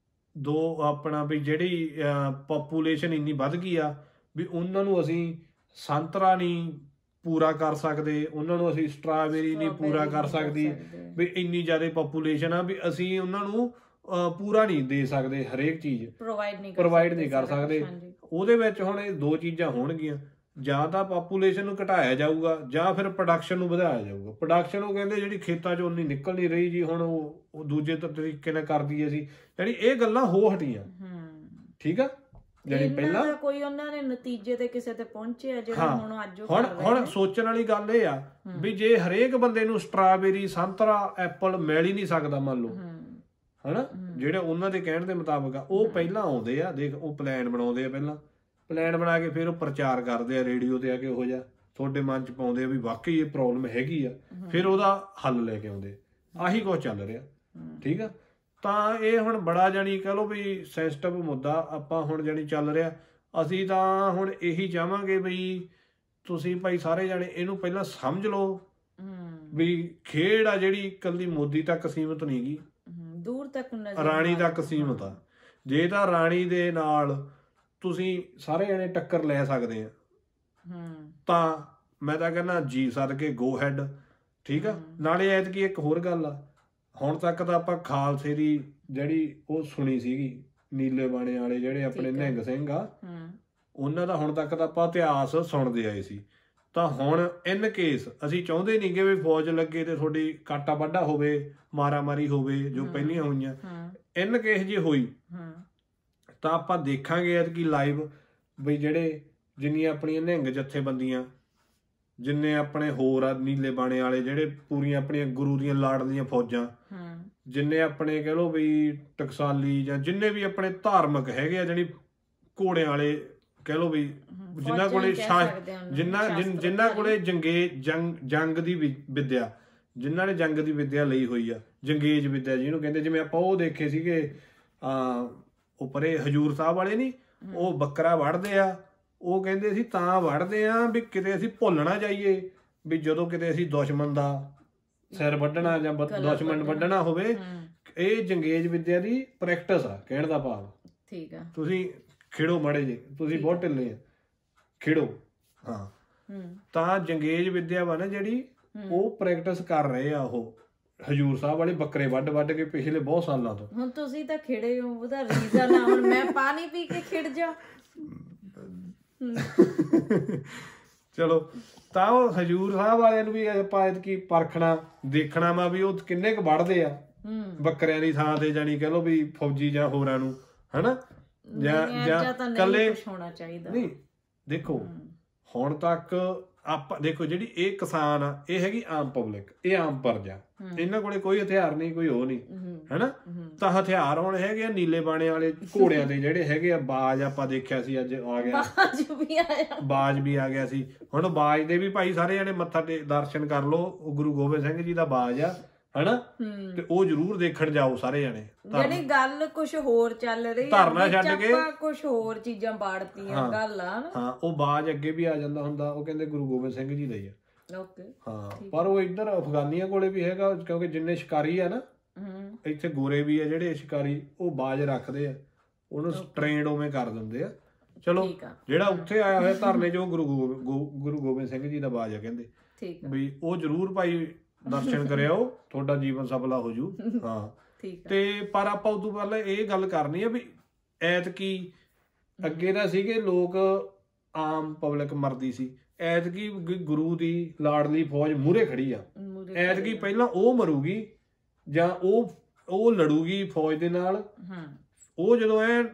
ਦੋ ਆਪਣਾ ਵੀ ਜਿਹੜੀ ਪਾਪੂਲੇਸ਼ਨ ਇੰਨੀ ਵੱਧ ਗਈ ਆ ਵੀ ਉਹਨਾਂ ਨੂੰ ਅਸੀਂ ਸੰਤਰਾ ਨਹੀਂ ਪੂਰਾ ਕਰ ਸਕਦੇ, ਉਹਨਾਂ ਨੂੰ ਅਸੀਂ ਸਟ੍ਰਾਬੇਰੀ ਨਹੀਂ ਪੂਰਾ ਕਰ ਸਕਦੀ, ਵੀ ਇੰਨੀ ਜ਼ਿਆਦਾ ਪਾਪੂਲੇਸ਼ਨ ਆ ਵੀ ਅਸੀਂ ਉਹਨਾਂ ਨੂੰ ਪੂਰਾ ਨਹੀਂ ਦੇ ਸਕਦੇ, ਹਰੇਕ ਚੀਜ਼ ਪ੍ਰੋਵਾਈਡ ਨਹੀਂ ਪ੍ਰੋਵਾਈਡ ਨਹੀਂ ਕਰ ਸਕਦੇ। ਉਹਦੇ ਵਿੱਚ ਹੁਣ ਇਹ ਦੋ ਚੀਜ਼ਾਂ ਹੋਣਗੀਆਂ, ਜਾਂ ਤਾਂ ਪਾਪੂਲੇਸ਼ਨ ਨੂੰ ਘਟਾਇਆ ਜਾਊਗਾ ਜਾਂ ਫਿਰ ਪ੍ਰੋਡਕਸ਼ਨ ਨੂੰ ਵਧਾਇਆ ਜਾਊਗਾ। ਪ੍ਰੋਡਕਸ਼ਨ ਉਹ ਕਹਿੰਦੇ ਜਿਹੜੀ ਖੇਤਾਂ 'ਚ ਉਨੀ ਨਿਕਲ ਨਹੀਂ ਰਹੀ ਜੀ, ਹੁਣ ਉਹ ਦੂਜੇ ਤਰੀਕੇ ਨਾਲ ਕਰ ਦਈਏ ਅਸੀਂ, ਯਾਨੀ ਇਹ ਗੱਲਾਂ ਹੋ ਹਟੀਆਂ। ਠੀਕ ਆ, ਜਿਹੜੀ ਪਹਿਲਾਂ ਕੋਈ ਉਹਨਾਂ ਨੇ ਨਤੀਜੇ ਤੇ ਕਿਸੇ ਤੇ ਪਹੁੰਚੇ ਆ ਜਿਹੜਾ ਹੁਣ ਅੱਜ ਹੁਣ ਹੁਣ ਸੋਚਣ ਵਾਲੀ ਗੱਲ ਇਹ ਆ ਵੀ ਜੇ ਹਰੇਕ ਬੰਦੇ ਨੂੰ ਸਟ੍ਰਾਬੇਰੀ, ਸੰਤਰਾ, ਐਪਲ ਮਿਲ ਹੀ ਨਹੀਂ ਸਕਦਾ ਮੰਨ ਲਓ, ਹਨਾ, ਜਿਹੜੇ ਉਹਨਾਂ ਦੇ ਕਹਿਣ ਦੇ ਮੁਤਾਬਕ ਆ, ਉਹ ਪਹਿਲਾਂ ਆਉਂਦੇ ਆ, ਦੇਖ ਉਹ ਪਲਾਨ ਬਣਾਉਂਦੇ ਆ, ਪਹਿਲਾਂ ਪਲਾਨ ਬਣਾ ਕੇ ਫਿਰ ਉਹ ਪ੍ਰਚਾਰ ਕਰਦੇ ਆ ਰੇਡੀਓ ਤੇ ਆ ਕੇ, ਉਹੋ ਜਿਹਾ ਤੁਹਾਡੇ ਮਨ 'ਚ ਪਾਉਂਦੇ ਆ ਵੀ ਵਾਕਈ ਇਹ ਪ੍ਰੋਬਲਮ ਹੈਗੀ ਆ, ਫਿਰ ਉਹਦਾ ਹੱਲ ਲੈ ਕੇ ਆਉਂਦੇ। ਆਹੀ ਕੁਛ ਚੱਲ ਰਿਹਾ। ਠੀਕ ਆ, ਤਾਂ ਇਹ ਹੁਣ ਬੜਾ ਜਾਣੀ ਕਹਿ ਲਓ ਵੀ ਸੈਂਸਿਟਿਵ ਮੁੱਦਾ ਆਪਾਂ ਹੁਣ ਜਾਣੀ ਚੱਲ ਰਿਹਾ। ਅਸੀਂ ਤਾਂ ਹੁਣ ਇਹੀ ਚਾਹਾਂਗੇ ਵੀ ਤੁਸੀਂ ਭਾਈ ਸਾਰੇ ਜਾਣੇ ਇਹਨੂੰ ਪਹਿਲਾਂ ਸਮਝ ਲਓ ਵੀ ਖੇਡ ਆ ਜਿਹੜੀ ਇਕੱਲੀ ਮੋਦੀ ਤੱਕ ਸੀਮਿਤ ਨਹੀਂ ਗੀ, ਦੂਰ ਤੱਕ ਰਾਣੀ ਤੱਕ ਸੀਮਿਤ ਆ। ਜੇ ਤਾਂ ਰਾਣੀ ਦੇ ਨਾਲ ਤੁਸੀਂ ਸਾਰੇ ਜਾਣੇ ਟੱਕਰ ਲੈ ਸਕਦੇ ਆ ਤਾਂ ਮੈਂ ਤਾਂ ਕਹਿੰਦਾ ਜੀ ਸਦਕੇ ਗੋ ਹੈਡ। ਠੀਕ ਆ, ਨਾਲੇ ਐਤਕੀ ਇੱਕ ਹੋਰ ਗੱਲ ਆ, ਹੁਣ ਤੱਕ ਤਾਂ ਆਪਾਂ ਖਾਲਸੇ ਦੀ ਜਿਹੜੀ ਉਹ ਸੁਣੀ ਸੀਗੀ, ਨੀਲੇ ਬਾਣੇ ਵਾਲੇ ਜਿਹੜੇ ਆਪਣੇ ਨਿਹੰਗ ਸਿੰਘ ਆ, ਉਹਨਾਂ ਦਾ ਹੁਣ ਤੱਕ ਤਾਂ ਆਪਾਂ ਇਤਿਹਾਸ ਸੁਣਦੇ ਆਏ ਸੀ। ਤਾਂ ਹੁਣ ਇਨ ਕੇਸ ਅਸੀਂ ਚਾਹੁੰਦੇ ਨਹੀਂ ਕਿ ਵੀ ਫੌਜ ਲੱਗੇ ਤੇ ਤੁਹਾਡੀ ਕਾਟਾ ਵਾਢਾ ਹੋਵੇ, ਮਾਰਾ ਮਾਰੀ ਹੋਵੇ ਜੋ ਪਹਿਲੀਆਂ ਹੋਈਆਂ। ਇਨ ਕੇਸ ਜੇ ਹੋਈ ਤਾਂ ਆਪਾਂ ਦੇਖਾਂਗੇ ਐਤਕੀ ਲਾਈਵ ਵੀ ਜਿਹੜੇ ਜਿੰਨੀਆਂ ਆਪਣੀਆਂ ਨਿਹੰਗ ਜਥੇਬੰਦੀਆਂ, ਜਿੰਨੇ ਆਪਣੇ ਹੋਰ ਆ ਨੀਲੇ ਬਾਣੇ ਵਾਲੇ, ਜਿਹੜੇ ਪੂਰੀਆਂ ਆਪਣੀਆਂ ਗੁਰੂ ਦੀਆਂ ਲਾਡਲੀਆਂ ਫੌਜਾਂ, ਜਿੰਨੇ ਆਪਣੇ ਕਹਿ ਲਓ ਵੀ ਟਕਸਾਲੀ ਜਾਂ ਜਿੰਨੇ ਵੀ ਆਪਣੇ ਧਾਰਮਿਕ ਹੈਗੇ ਆ, ਜਿਹੜੀ ਘੋੜਿਆਂ ਵਾਲੇ ਕਹਿ ਲਓ ਵੀ, ਜਿਨ੍ਹਾਂ ਕੋਲੇ ਜਿਨ੍ਹਾਂ ਜਿਨ੍ਹਾਂ ਕੋਲੇ ਜੰਗੇ ਜੰਗ ਜੰਗ ਦੀ ਵਿੱਦਿਆ, ਜਿਨ੍ਹਾਂ ਨੇ ਜੰਗ ਦੀ ਵਿੱਦਿਆ ਲਈ ਹੋਈ ਆ, ਜੰਗੇਜ ਵਿੱਦਿਆ ਜਿਹਨੂੰ ਕਹਿੰਦੇ, ਜਿਵੇਂ ਆਪਾਂ ਉਹ ਦੇਖੇ ਸੀਗੇ ਅਹ ਉਹ ਪਰੇ ਹਜੂਰ ਸਾਹਿਬ ਵਾਲੇ ਨੀ, ਉਹ ਬੱਕਰਾ ਵੜਦੇ ਆ, ਉਹ ਕਹਿੰਦੇ ਅਸੀਂ ਤਾਂ ਵੜਦੇ ਆ ਵੀ ਕਿਤੇ ਅਸੀਂ ਭੁੱਲ ਨਾ ਜਾਈਏ ਵੀ ਜਦੋਂ ਕਿਤੇ ਅਸੀਂ ਦੁਸ਼ਮਣ ਦਾ ਸਿਰ ਵੱਢਣਾ ਜਾਂ ਦੁਸ਼ਮਣ ਵੱਢਣਾ ਹੋਵੇ। ਇਹ ਜੰਗੇਜ ਵਿੱਦਿਆ ਦੀ ਪ੍ਰੈਕਟਿਸ ਆ, ਕਹਿਣ ਦਾ ਭਾਵ। ਠੀਕ ਆ, ਤੁਸੀਂ ਖੇਡੋ ਮਾੜੇ ਜੇ, ਤੁਸੀਂ ਬਹੁਤ ਢਿੱਲੇ ਆ, ਖੇਡੋ। ਹਾਂ, ਤਾਂ ਜੰਗੇਜ ਵਿੱਦਿਆ ਵਾ ਨਾ ਜਿਹੜੀ, ਉਹ ਪ੍ਰੈਕਟਿਸ ਕਰ ਰਹੇ ਆ ਉਹ ਹਜੂਰ ਸਾਹਿਬ ਵਾਲੇ ਬੱਕਰੇ ਵੱਢ ਵੱਢ ਕੇ ਪਿਛਲੇ ਬਹੁਤ ਸਾਲਾਂ ਤੋਂ। ਹੁਣ ਤੁਸੀਂ ਤਾਂ ਖੇੜੇ ਹੋ, ਉਹਦਾ ਰੀਜ਼ਨ ਆ ਹੁਣ ਮੈਂ ਪਾਣੀ ਪੀ ਕੇ ਖਿੜ ਜਾ। ਚਲੋ, ਤਾਂ ਉਹ ਹਜੂਰ ਸਾਹਿਬ ਵਾਲਿਆਂ ਨੂੰ ਵੀ ਆਪਾਂ ਐਤਕੀ ਪਰਖਣਾ ਦੇਖਣਾ ਵਾ ਵੀ ਉਹ ਕਿੰਨੇ ਕੁ ਵੱਢਦੇ ਆ ਬੱਕਰਿਆਂ ਦੀ ਥਾਂ ਤੇ, ਜਾਣੀ ਕਹਿ ਲਓ ਵੀ ਫੌਜੀ ਜਾਂ ਹੋਰਾਂ ਨੂੰ, ਹਨਾ, ਜਾਂ ਜਾਂ ਕੱਲੇ ਹੋਣਾ ਚਾਹੀਦਾ। ਨਹੀਂ ਦੇਖੋ, ਹੁਣ ਤੱਕ ਆਪਾਂ ਦੇਖੋ ਜਿਹੜੀ ਇਹ ਕਿਸਾਨ ਆ, ਇਹ ਹੈਗੀ ਆਮ ਪਬਲਿਕ, ਇਹ ਆਮ ਪ੍ਰਜਾ, ਇਹਨਾਂ ਕੋਲੇ ਕੋਈ ਹਥਿਆਰ ਨਹੀਂ, ਕੋਈ ਉਹ ਨਹੀਂ, ਹਨਾ। ਤਾਂ ਹਥਿਆਰ ਹੁਣ ਹੈਗੇ ਆ ਨੀਲੇ ਬਾਣੇ ਵਾਲੇ ਘੋੜਿਆਂ ਦੇ ਜਿਹੜੇ ਹੈਗੇ ਆ। ਬਾਜ ਆਪਾਂ ਦੇਖਿਆ ਸੀ ਅੱਜ ਆ ਗਿਆ, ਬਾਜ ਵੀ ਆ ਗਿਆ ਸੀ। ਹੁਣ ਬਾਜ ਦੇ ਵੀ ਭਾਈ ਸਾਰੇ ਜਣੇ ਮੱਥਾ ਤੇ ਦਰਸ਼ਨ ਕਰ ਲਓ, ਉਹ ਗੁਰੂ ਗੋਬਿੰਦ ਸਿੰਘ ਜੀ ਦਾ ਬਾਜ ਆ, ਹਨਾ, ਤੇ ਉਹ ਜ਼ਰੂਰ ਦੇਖਣ ਜਾਓ ਸਾਰੇ ਜਣੇ। ਜਿਹੜੀ ਗੱਲ ਕੁਝ ਹੋਰ ਚੱਲ ਰਹੀ ਧਰਨਾ ਛੱਡ ਕੇ ਕੁਝ ਹੋਰ ਚੀਜ਼ਾਂ ਬਾੜਤੀਆਂ ਗੱਲ ਆ। ਹਾਂ, ਉਹ ਬਾਜ ਅੱਗੇ ਵੀ ਆ ਜਾਂਦਾ ਹੁੰਦਾ, ਉਹ ਕਹਿੰਦੇ ਗੁਰੂ ਗੋਬਿੰਦ ਸਿੰਘ ਜੀ ਦਾ ਹੀ ਆ। ਓਕੇ, ਹਾਂ, ਪਰ ਉਹ ਇੱਧਰ ਅਫਗਾਨੀਆਂ ਕੋਲੇ ਵੀ ਹੈਗਾ, ਕਿਉਂਕਿ ਜਿੰਨੇ ਸ਼ਿਕਾਰੀ ਆ ਨਾ ਇੱਥੇ ਗੋਰੇ ਵੀ ਆ ਜਿਹੜੇ ਸ਼ਿਕਾਰੀ, ਉਹ ਬਾਜ ਰੱਖਦੇ ਆ, ਉਹਨੂੰ ਟ੍ਰੇਨਡ ਉਵੇਂ ਕਰ ਦਿੰਦੇ ਆ। ਚਲੋ, ਜਿਹੜਾ ਉੱਥੇ ਆਇਆ ਹੋਇਆ ਧਰਨੇ ਚ, ਉਹ ਗੁਰੂ ਗੁਰੂ ਗੋਬਿੰਦ ਸਿੰਘ ਜੀ ਦਾ ਬਾਜ ਆ, ਕਹਿੰਦੇ ਵੀ ਉਹ ਜ਼ਰੂਰ ਭਾਈ ਦਰਸ਼ਨ ਕਰਿਓ, ਤੁਹਾਡਾ ਜੀਵਨ ਸਫਲਾ ਹੋ ਜੂ। ਹਾਂ, ਤੇ ਪਰ ਆਪਾਂ ਉਦੋਂ ਪਹਿਲਾਂ ਇਹ ਗੱਲ ਕਰਨੀ ਆ ਵੀ ਐਤਕੀ ਅੱਗੇ ਤਾਂ ਸੀਗੇ ਲੋਕ, ਆਮ ਪਬਲਿਕ ਮਰਦੀ ਸੀ, ਐਤਕੀ ਗੁਰੂ ਦੀ ਲਾਡਲੀ ਫੌਜ ਮੂਹਰੇ ਖੜੀ ਆ। ਐਤਕੀ ਪਹਿਲਾਂ ਉਹ ਮਰੂਗੀ ਜਾਂ ਉਹ ਉਹ ਲੜੂਗੀ ਫੌਜ ਦੇ ਨਾਲ। ਉਹ ਜਦੋਂ ਐ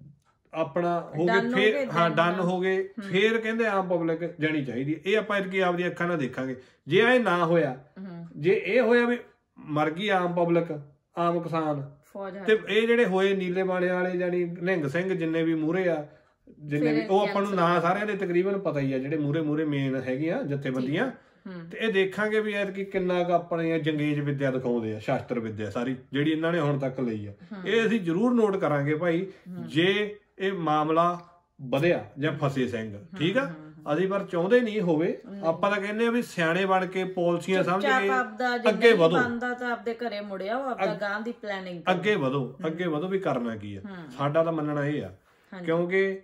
ਆਪਣਾ ਹੋ ਗਏ ਫੇਰ, ਹਾਂ ਡਨ ਹੋ ਗਏ, ਫੇਰ ਕਹਿੰਦੇ ਆਮ ਪਬਲਿਕ ਜਾਣੀ ਚਾਹੀਦੀ। ਇਹ ਆਪਾਂ ਐਤਕੀ ਆਪਦੀ ਅੱਖਾਂ ਨਾਲ ਦੇਖਾਂਗੇ। ਜੇ ਇਹ ਨਾ ਹੋਇਆ, ਜੇ ਇਹ ਹੋਇਆ ਵੀ ਮਰ ਗਈ ਆਮ ਪਬਲਿਕ, ਆਮ ਕਿਸਾਨ, ਤੇ ਇਹ ਜਿਹੜੇ ਹੋਏ ਨੀਲੇ ਬਾਣੇ ਵਾਲੇ ਜਾਨੀ ਨਿਹੰਗ ਸਿੰਘ ਜਿੰਨੇ ਵੀ ਮੂਹਰੇ ਆ, ਜਿੰਨੇ ਵੀ, ਉਹ ਆਪਾਂ ਨੂੰ ਨਾਂ ਸਾਰਿਆਂ ਦੇ ਤਕਰੀਬਨ ਪਤਾ ਹੀ ਆ, ਜਿਹੜੇ ਮੂਹਰੇ ਮੂਹਰੇ ਮੇਨ ਹੈਗੀਆਂ ਜਥੇਬੰਦੀਆਂ। ਤੇ ਇਹ ਦੇਖਾਂਗੇ ਵੀ ਐਤਕੀ ਕਿੰਨਾ ਕੁ ਆਪਣੀਆਂ ਜੰਗੇਜ ਵਿੱਦਿਆ ਦਿਖਾਉਂਦੇ ਆ, ਸ਼ਾਸਤਰ ਵਿੱਦਿਆ ਸਾਰੀ ਜਿਹੜੀ ਇਹਨਾਂ ਨੇ ਹੁਣ ਤੱਕ ਲਈ ਆ। ਇਹ ਅਸੀਂ ਜ਼ਰੂਰ ਨੋਟ ਕਰਾਂਗੇ ਭਾਈ, ਜੇ ਇਹ ਮਾਮਲਾ ਵਧਿਆ ਜਾਂ ਫਸੇ ਸਿੰਘ। ਠੀਕ ਆ, ਅਸੀਂ ਪਰ ਚਾਹੁੰਦੇ ਨਹੀਂ ਹੋਵੇ। ਆਪਾਂ ਤਾਂ ਕਹਿੰਦੇ ਆ ਵੀ ਸਿਆਣੇ ਬਣ ਕੇ ਪਾਲਿਸੀਆਂ ਸਮਝ ਕੇ ਅੱਗੇ ਵਧੋ, ਆਪਦੇ ਘਰੇ ਮੁੜਿਆ ਆਪਦਾ ਗਾਂ ਦੀ ਪਲੈਨਿੰਗ ਅੱਗੇ ਵਧੋ, ਅੱਗੇ ਵਧੋ ਵੀ ਕਰਨਾ ਕੀ ਆ। ਸਾਡਾ ਤਾਂ ਮੰਨਣਾ ਇਹ ਆ, ਕਿਉਂਕਿ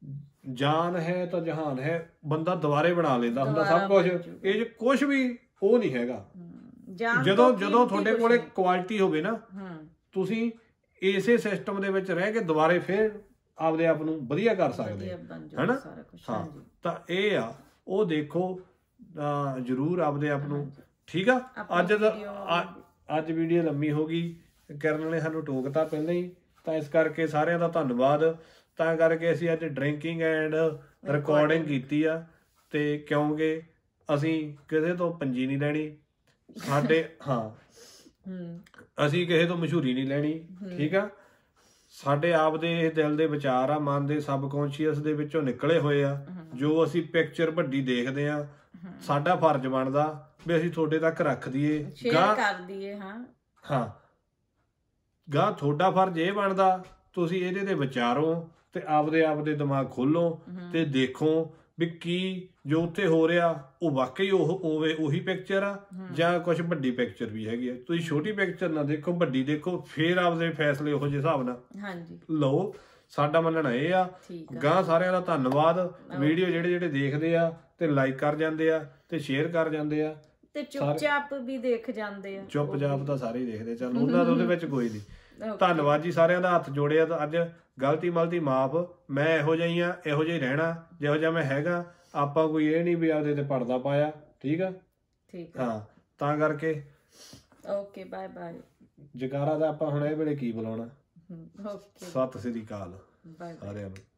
ਜਾਨ ਹੈ ਤਾਂ ਜਹਾਨ ਹੈ, ਬੰਦਾ ਦੁਬਾਰੇ ਬਣਾ ਲੈਂਦਾ ਹੁੰਦਾ ਸਭ ਕੁਝ। ਇਹ 'ਚ ਕੁਝ ਵੀ ਉਹ ਨਹੀਂ ਹੈਗਾ। ਜਦੋਂ ਜਦੋਂ ਤੁਹਾਡੇ ਕੋਲੇ ਕੁਆਲਿਟੀ ਹੋਵੇ ਨਾ, ਤੁਸੀਂ ਇਸੇ ਸਿਸਟਮ ਦੇ ਵਿੱਚ ਰਹਿ ਕੇ ਦੁਬਾਰੇ ਫਿਰ ਆਪਦੇ ਆਪ ਨੂੰ ਵਧੀਆ ਕਰ ਸਕਦੇ ਹੈਨਾ। ਹਾਂ, ਤਾਂ ਇਹ ਆ ਉਹ ਦੇਖੋ ਜ਼ਰੂਰ ਆਪਦੇ ਆਪ ਨੂੰ। ਠੀਕ ਆ, ਅੱਜ ਅੱਜ ਵੀਡੀਓ ਲੰਮੀ ਹੋ ਗਈ, ਕਿਰਨ ਨੇ ਸਾਨੂੰ ਟੋਕਤਾ ਪਹਿਲਾਂ ਹੀ, ਤਾਂ ਇਸ ਕਰਕੇ ਸਾਰਿਆਂ ਦਾ ਧੰਨਵਾਦ। ਤਾਂ ਕਰਕੇ ਅਸੀਂ ਅੱਜ ਡਰਿੰਕਿੰਗ ਐਂਡ ਰਿਕਾਰਡਿੰਗ ਕੀਤੀ ਆ, ਤੇ ਕਿਉਂਕਿ ਅਸੀਂ ਕਿਸੇ ਤੋਂ ਪੰਜੀ ਨਹੀਂ ਲੈਣੀ, ਸਾਡੇ ਹਾਂ ਅਸੀਂ ਕਿਸੇ ਤੋਂ ਮਸ਼ਹੂਰੀ ਨਹੀਂ ਲੈਣੀ। ਠੀਕ ਆ, ਸਾਡੇ ਆਪ ਦੇ ਦਿਲ ਦੇ ਵਿਚਾਰ ਆ, ਮਨ ਦੇ ਸਬਕੌਂਸ਼ੀਅਸ ਦੇ ਵਿੱਚੋਂ ਨਿਕਲੇ ਹੋਏ ਆ। ਜੋ ਅਸੀਂ ਪਿਕਚਰ ਵੱਡੀ ਦੇਖਦੇ ਆ, ਸਾਡਾ ਫਰਜ਼ ਬਣਦਾ ਵੀ ਅਸੀਂ ਤੁਹਾਡੇ ਤੱਕ ਰੱਖ ਦਈਏ, ਸ਼ੇਅਰ ਕਰ ਦਈਏ। ਹਾਂ ਹਾਂ ਗਾ ਤੁਹਾਡਾ ਫਰਜ਼ ਇਹ ਬਣਦਾ ਤੁਸੀਂ ਇਹਦੇ ਤੇ ਵਿਚਾਰੋ ਤੇ ਆਪਦੇ ਆਪ ਦੇ ਦਿਮਾਗ ਖੋਲੋ ਤੇ ਦੇਖੋ ਵੀ ਕੀ ਜੋ ਉੱਥੇ ਹੋ ਰਿਹਾ ਉਹ ਵਾਕਈ ਉਹ ਹੋਵੇ ਉਹੀ ਪਿਕਚਰ ਆ ਜਾਂ ਕੁਝ ਵੱਡੀ ਪਿਕਚਰ ਵੀ ਹੈਗੀ ਆ। ਤੁਸੀਂ ਛੋਟੀ ਪਿਕਚਰ ਨਾ ਦੇਖੋ, ਵੱਡੀ ਦੇਖੋ, ਫੇਰ ਆਪਦੇ ਫੈਸਲੇ ਉਹੋ ਜਿਹੇ ਹਿਸਾਬ ਨਾਲ ਹਾਂਜੀ ਲਓ। ਸਾਡਾ ਮੰਨਣਾ ਇਹ ਆ। ਗਾਂ ਸਾਰਿਆਂ ਦਾ ਧੰਨਵਾਦ। ਵੀਡੀਓ ਜਿਹੜੇ ਜਿਹੜੇ ਦੇਖਦੇ ਆ ਤੇ ਲਾਈਕ ਕਰ ਜਾਂਦੇ ਆ ਤੇ ਸ਼ੇਅਰ ਕਰ ਜਾਂਦੇ ਆ ਤੇ ਚੁੱਪਚਾਪ ਵੀ ਦੇਖ ਜਾਂਦੇ ਆ। ਚੁੱਪਚਾਪ ਤਾਂ ਸਾਰੇ ਹੀ ਦੇਖਦੇ, ਚੱਲ ਉਹਨਾਂ ਦੇ ਉਹਦੇ ਵਿੱਚ ਕੋਈ ਨਹੀਂ। ਧੰਨਵਾਦ ਜੀ, ਸਾਰਿਆਂ ਦਾ ਹੱਥ ਜੋੜਿਆ। ਤਾਂ ਅੱਜ ਗਲਤੀ ਮਲਤੀ ਮਾਫ। ਮੈਂ ਇਹੋ ਜਿਹਾ ਹੀ ਆ, ਇਹੋ ਜਿਹਾ ਹੀ ਰਹਿਣਾ ਜਿਹੋ ਜਿਹਾ ਮੈਂ ਹੈਗਾ। ਆਪਾਂ ਕੋਈ ਇਹ ਨਹੀਂ ਵੀ ਆਪਦੇ ਤੇ ਪਰਦਾ ਪਾਇਆ। ਠੀਕ ਆ, ਠੀਕ ਹਾਂ, ਤਾਂ ਕਰਕੇ ਓਕੇ ਬਾਏ ਬਾਏ। ਜਕਾਰਾ ਦਾ ਆਪਾਂ ਹੁਣ ਇਹ ਵੇਲੇ ਕੀ ਬੁਲਾਉਣਾ। ਓਕੇ, ਸਤਿ ਸ੍ਰੀ ਅਕਾਲ ਬਾਏ ਸਾਰਿਆਂ ਨੂੰ।